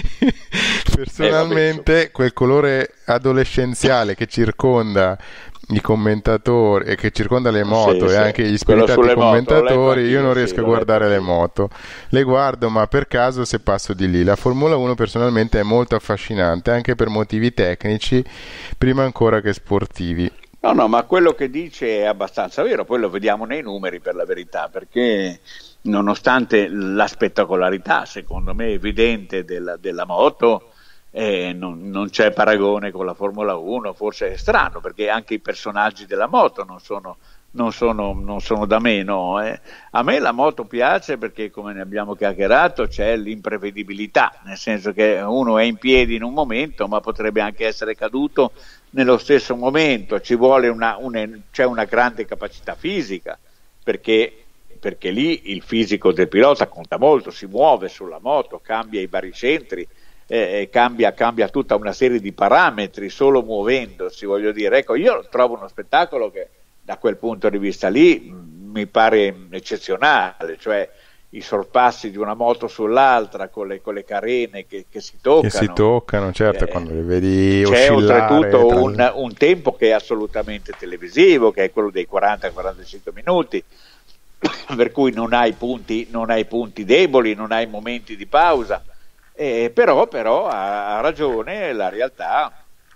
[SPEAKER 1] Personalmente eh, quel colore adolescenziale che circonda i commentatori e che circonda le moto
[SPEAKER 2] Sì,
[SPEAKER 1] e
[SPEAKER 2] sì,
[SPEAKER 1] anche gli
[SPEAKER 2] quello
[SPEAKER 1] spiritati
[SPEAKER 2] sulle moto, l'ho letto
[SPEAKER 1] commentatori, io non
[SPEAKER 2] anch'io, sì,
[SPEAKER 1] riesco a
[SPEAKER 2] l'ho letto
[SPEAKER 1] guardare le
[SPEAKER 2] anch'io.
[SPEAKER 1] moto. Le guardo, ma per caso se passo di lì. La Formula uno personalmente è molto affascinante, anche per motivi tecnici, prima ancora che sportivi.
[SPEAKER 2] No, no, ma quello che dice è abbastanza vero, poi lo vediamo nei numeri per la verità, perché nonostante la spettacolarità, secondo me, evidente della, della moto, eh, non, non c'è paragone con la Formula uno, forse è strano, perché anche i personaggi della moto non sono, non sono, non sono da meno. Eh. A me la moto piace perché, come ne abbiamo chiacchierato, c'è l'imprevedibilità, nel senso che uno è in piedi in un momento, ma potrebbe anche essere caduto nello stesso momento. Ci vuole una, una, c'è una grande capacità fisica, perché perché lì il fisico del pilota conta molto, si muove sulla moto, cambia i baricentri, eh, cambia, cambia tutta una serie di parametri solo muovendosi, voglio dire. Ecco, io trovo uno spettacolo che da quel punto di vista lì mh, mi pare eccezionale, cioè i sorpassi di una moto sull'altra con le, con le carene che, che si toccano.
[SPEAKER 1] Che si toccano, certo,
[SPEAKER 2] Eh,
[SPEAKER 1] quando le vedi
[SPEAKER 2] c'è
[SPEAKER 1] oscillare.
[SPEAKER 2] oltretutto
[SPEAKER 1] tra-
[SPEAKER 2] un, un tempo che è assolutamente televisivo, che è quello dei quaranta quarantacinque minuti, per cui non hai punti, non hai punti deboli, non hai momenti di pausa. Eh, però, però ha, ha ragione, la realtà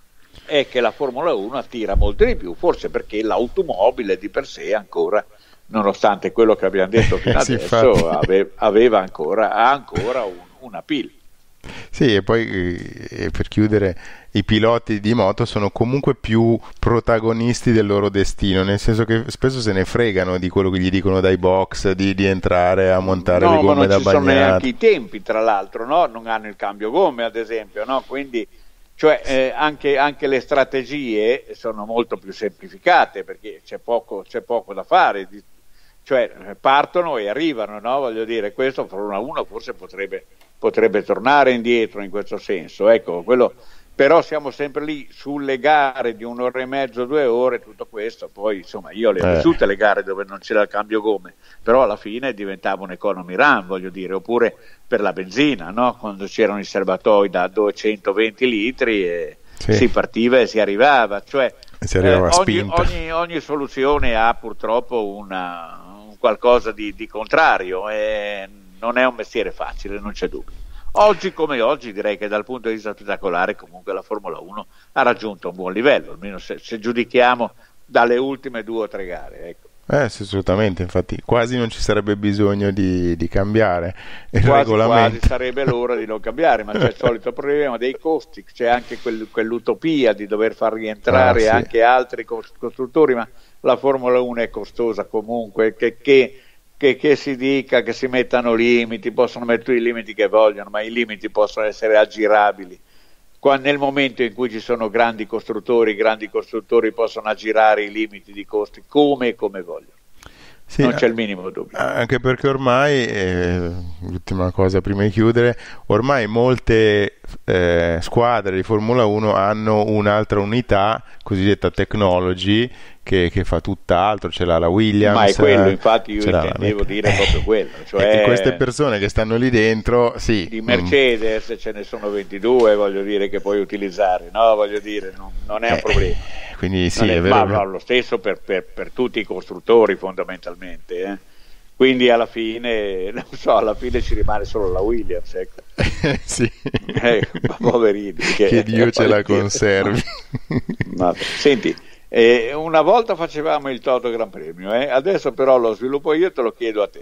[SPEAKER 2] è che la Formula uno attira molto di più, forse perché l'automobile di per sé ancora, nonostante quello che abbiamo detto fino
[SPEAKER 1] Sì,
[SPEAKER 2] adesso,
[SPEAKER 1] infatti.
[SPEAKER 2] ave, aveva ancora, ha ancora un, una appeal.
[SPEAKER 1] Sì, e poi eh, per chiudere, i piloti di moto sono comunque più protagonisti del loro destino, nel senso che spesso se ne fregano di quello che gli dicono dai box, di, di entrare a montare le
[SPEAKER 2] No, ma
[SPEAKER 1] gomme
[SPEAKER 2] non
[SPEAKER 1] da
[SPEAKER 2] ci sono
[SPEAKER 1] bagnata.
[SPEAKER 2] neanche i tempi, tra l'altro, no? Non hanno il cambio gomme, ad esempio, no? Quindi, cioè, eh, anche, anche le strategie sono molto più semplificate, perché c'è poco, c'è poco da fare, di- cioè partono e arrivano, no? Voglio dire, questo Formula uno forse potrebbe, potrebbe tornare indietro in questo senso, ecco, quello. Però siamo sempre lì sulle gare di un'ora e mezzo, due ore, tutto questo. Poi insomma io le ho
[SPEAKER 1] Eh.
[SPEAKER 2] vissute le gare dove non c'era il cambio gomme, però alla fine diventava un economy run, voglio dire, oppure per la benzina, no? Quando c'erano i serbatoi da duecentoventi litri e
[SPEAKER 1] Sì.
[SPEAKER 2] si partiva e si arrivava, cioè
[SPEAKER 1] E si arrivava a
[SPEAKER 2] ogni,
[SPEAKER 1] spinta.
[SPEAKER 2] ogni, ogni soluzione ha purtroppo una, un qualcosa di, di contrario e non è un mestiere facile, non c'è dubbio. Oggi come oggi direi che dal punto di vista spettacolare comunque la Formula uno ha raggiunto un buon livello, almeno se, se giudichiamo dalle ultime due o tre gare. Ecco.
[SPEAKER 1] Eh sì, assolutamente, infatti quasi non ci sarebbe bisogno di, di cambiare il
[SPEAKER 2] Quasi
[SPEAKER 1] regolamento.
[SPEAKER 2] quasi sarebbe l'ora di non cambiare, ma c'è il solito problema dei costi, c'è anche quel- quell'utopia di dover far rientrare
[SPEAKER 1] Ah, sì.
[SPEAKER 2] anche altri cos- costruttori, ma la Formula uno è costosa comunque, che, che- che- che si dica che si mettano limiti, possono mettere i limiti che vogliono, ma i limiti possono essere aggirabili. Qua- nel momento in cui ci sono grandi costruttori, i grandi costruttori possono aggirare i limiti di costi come e come vogliono.
[SPEAKER 1] Sì,
[SPEAKER 2] Non c'è il minimo dubbio.
[SPEAKER 1] anche perché ormai, eh, l'ultima cosa prima di chiudere, ormai molte eh, squadre di Formula uno hanno un'altra unità, cosiddetta technology, che, che fa tutt'altro, ce l'ha la Williams.
[SPEAKER 2] Ma è quello, infatti io
[SPEAKER 1] ce l'ha la
[SPEAKER 2] intendevo
[SPEAKER 1] Mec-
[SPEAKER 2] dire proprio quello, cioè
[SPEAKER 1] e queste persone che stanno lì dentro, sì.
[SPEAKER 2] di
[SPEAKER 1] mm,
[SPEAKER 2] Mercedes ce ne sono ventidue, voglio dire, che puoi utilizzare, no? Voglio dire, non, non è un
[SPEAKER 1] eh,
[SPEAKER 2] problema.
[SPEAKER 1] quindi sì,
[SPEAKER 2] Non è-
[SPEAKER 1] è vero.
[SPEAKER 2] ma ma lo stesso per, per- per tutti i costruttori fondamentalmente, eh. Quindi alla fine, non so, alla fine ci rimane solo la Williams, ecco.
[SPEAKER 1] Sì.
[SPEAKER 2] Eh, poverini, che,
[SPEAKER 1] Che Dio ce la
[SPEAKER 2] voglio dire.
[SPEAKER 1] conservi.
[SPEAKER 2] Vabbè. Senti, eh, una volta facevamo il Toto Gran Premio, eh? Adesso però lo sviluppo io e te lo chiedo a te.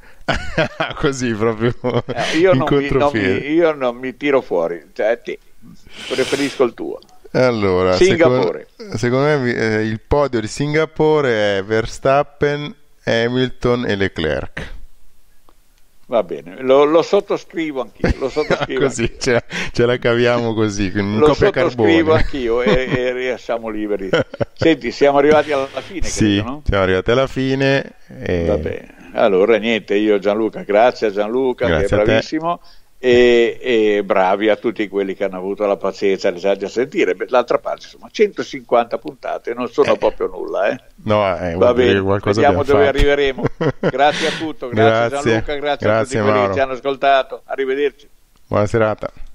[SPEAKER 1] Così proprio
[SPEAKER 2] Eh, io,
[SPEAKER 1] in
[SPEAKER 2] non mi, non mi-
[SPEAKER 1] contropiede.
[SPEAKER 2] io non mi tiro fuori, cioè a te, preferisco il tuo.
[SPEAKER 1] Allora,
[SPEAKER 2] Singapore.
[SPEAKER 1] Secondo, secondo me eh, il podio di Singapore è Verstappen, Hamilton e Leclerc.
[SPEAKER 2] Va bene, lo, lo sottoscrivo anch'io, lo sottoscrivo
[SPEAKER 1] Così
[SPEAKER 2] anch'io.
[SPEAKER 1] ce la, ce la caviamo così, in
[SPEAKER 2] Lo
[SPEAKER 1] copia
[SPEAKER 2] sottoscrivo
[SPEAKER 1] carbone.
[SPEAKER 2] anch'io e, e rilasciamo liberi. Senti, siamo arrivati alla fine,
[SPEAKER 1] Sì,
[SPEAKER 2] credo, no?
[SPEAKER 1] siamo arrivati alla fine. e-
[SPEAKER 2] Va bene. Allora, niente, io Gianluca, grazie a Gianluca,
[SPEAKER 1] Grazie
[SPEAKER 2] che
[SPEAKER 1] a
[SPEAKER 2] è
[SPEAKER 1] te.
[SPEAKER 2] bravissimo, e, e bravi a tutti quelli che hanno avuto la pazienza di starci a sentire. Beh, d'altra parte, insomma, centocinquanta puntate non sono
[SPEAKER 1] Eh.
[SPEAKER 2] proprio nulla, eh.
[SPEAKER 1] No, eh,
[SPEAKER 2] Va
[SPEAKER 1] vuol dire
[SPEAKER 2] bene,
[SPEAKER 1] che qualcosa
[SPEAKER 2] vediamo
[SPEAKER 1] abbiamo
[SPEAKER 2] dove
[SPEAKER 1] fatto.
[SPEAKER 2] arriveremo. Grazie a tutto, grazie,
[SPEAKER 1] Grazie.
[SPEAKER 2] Gianluca, grazie, a tutti
[SPEAKER 1] Grazie,
[SPEAKER 2] quelli
[SPEAKER 1] Mauro.
[SPEAKER 2] che ci hanno ascoltato. Arrivederci.
[SPEAKER 1] Buona serata.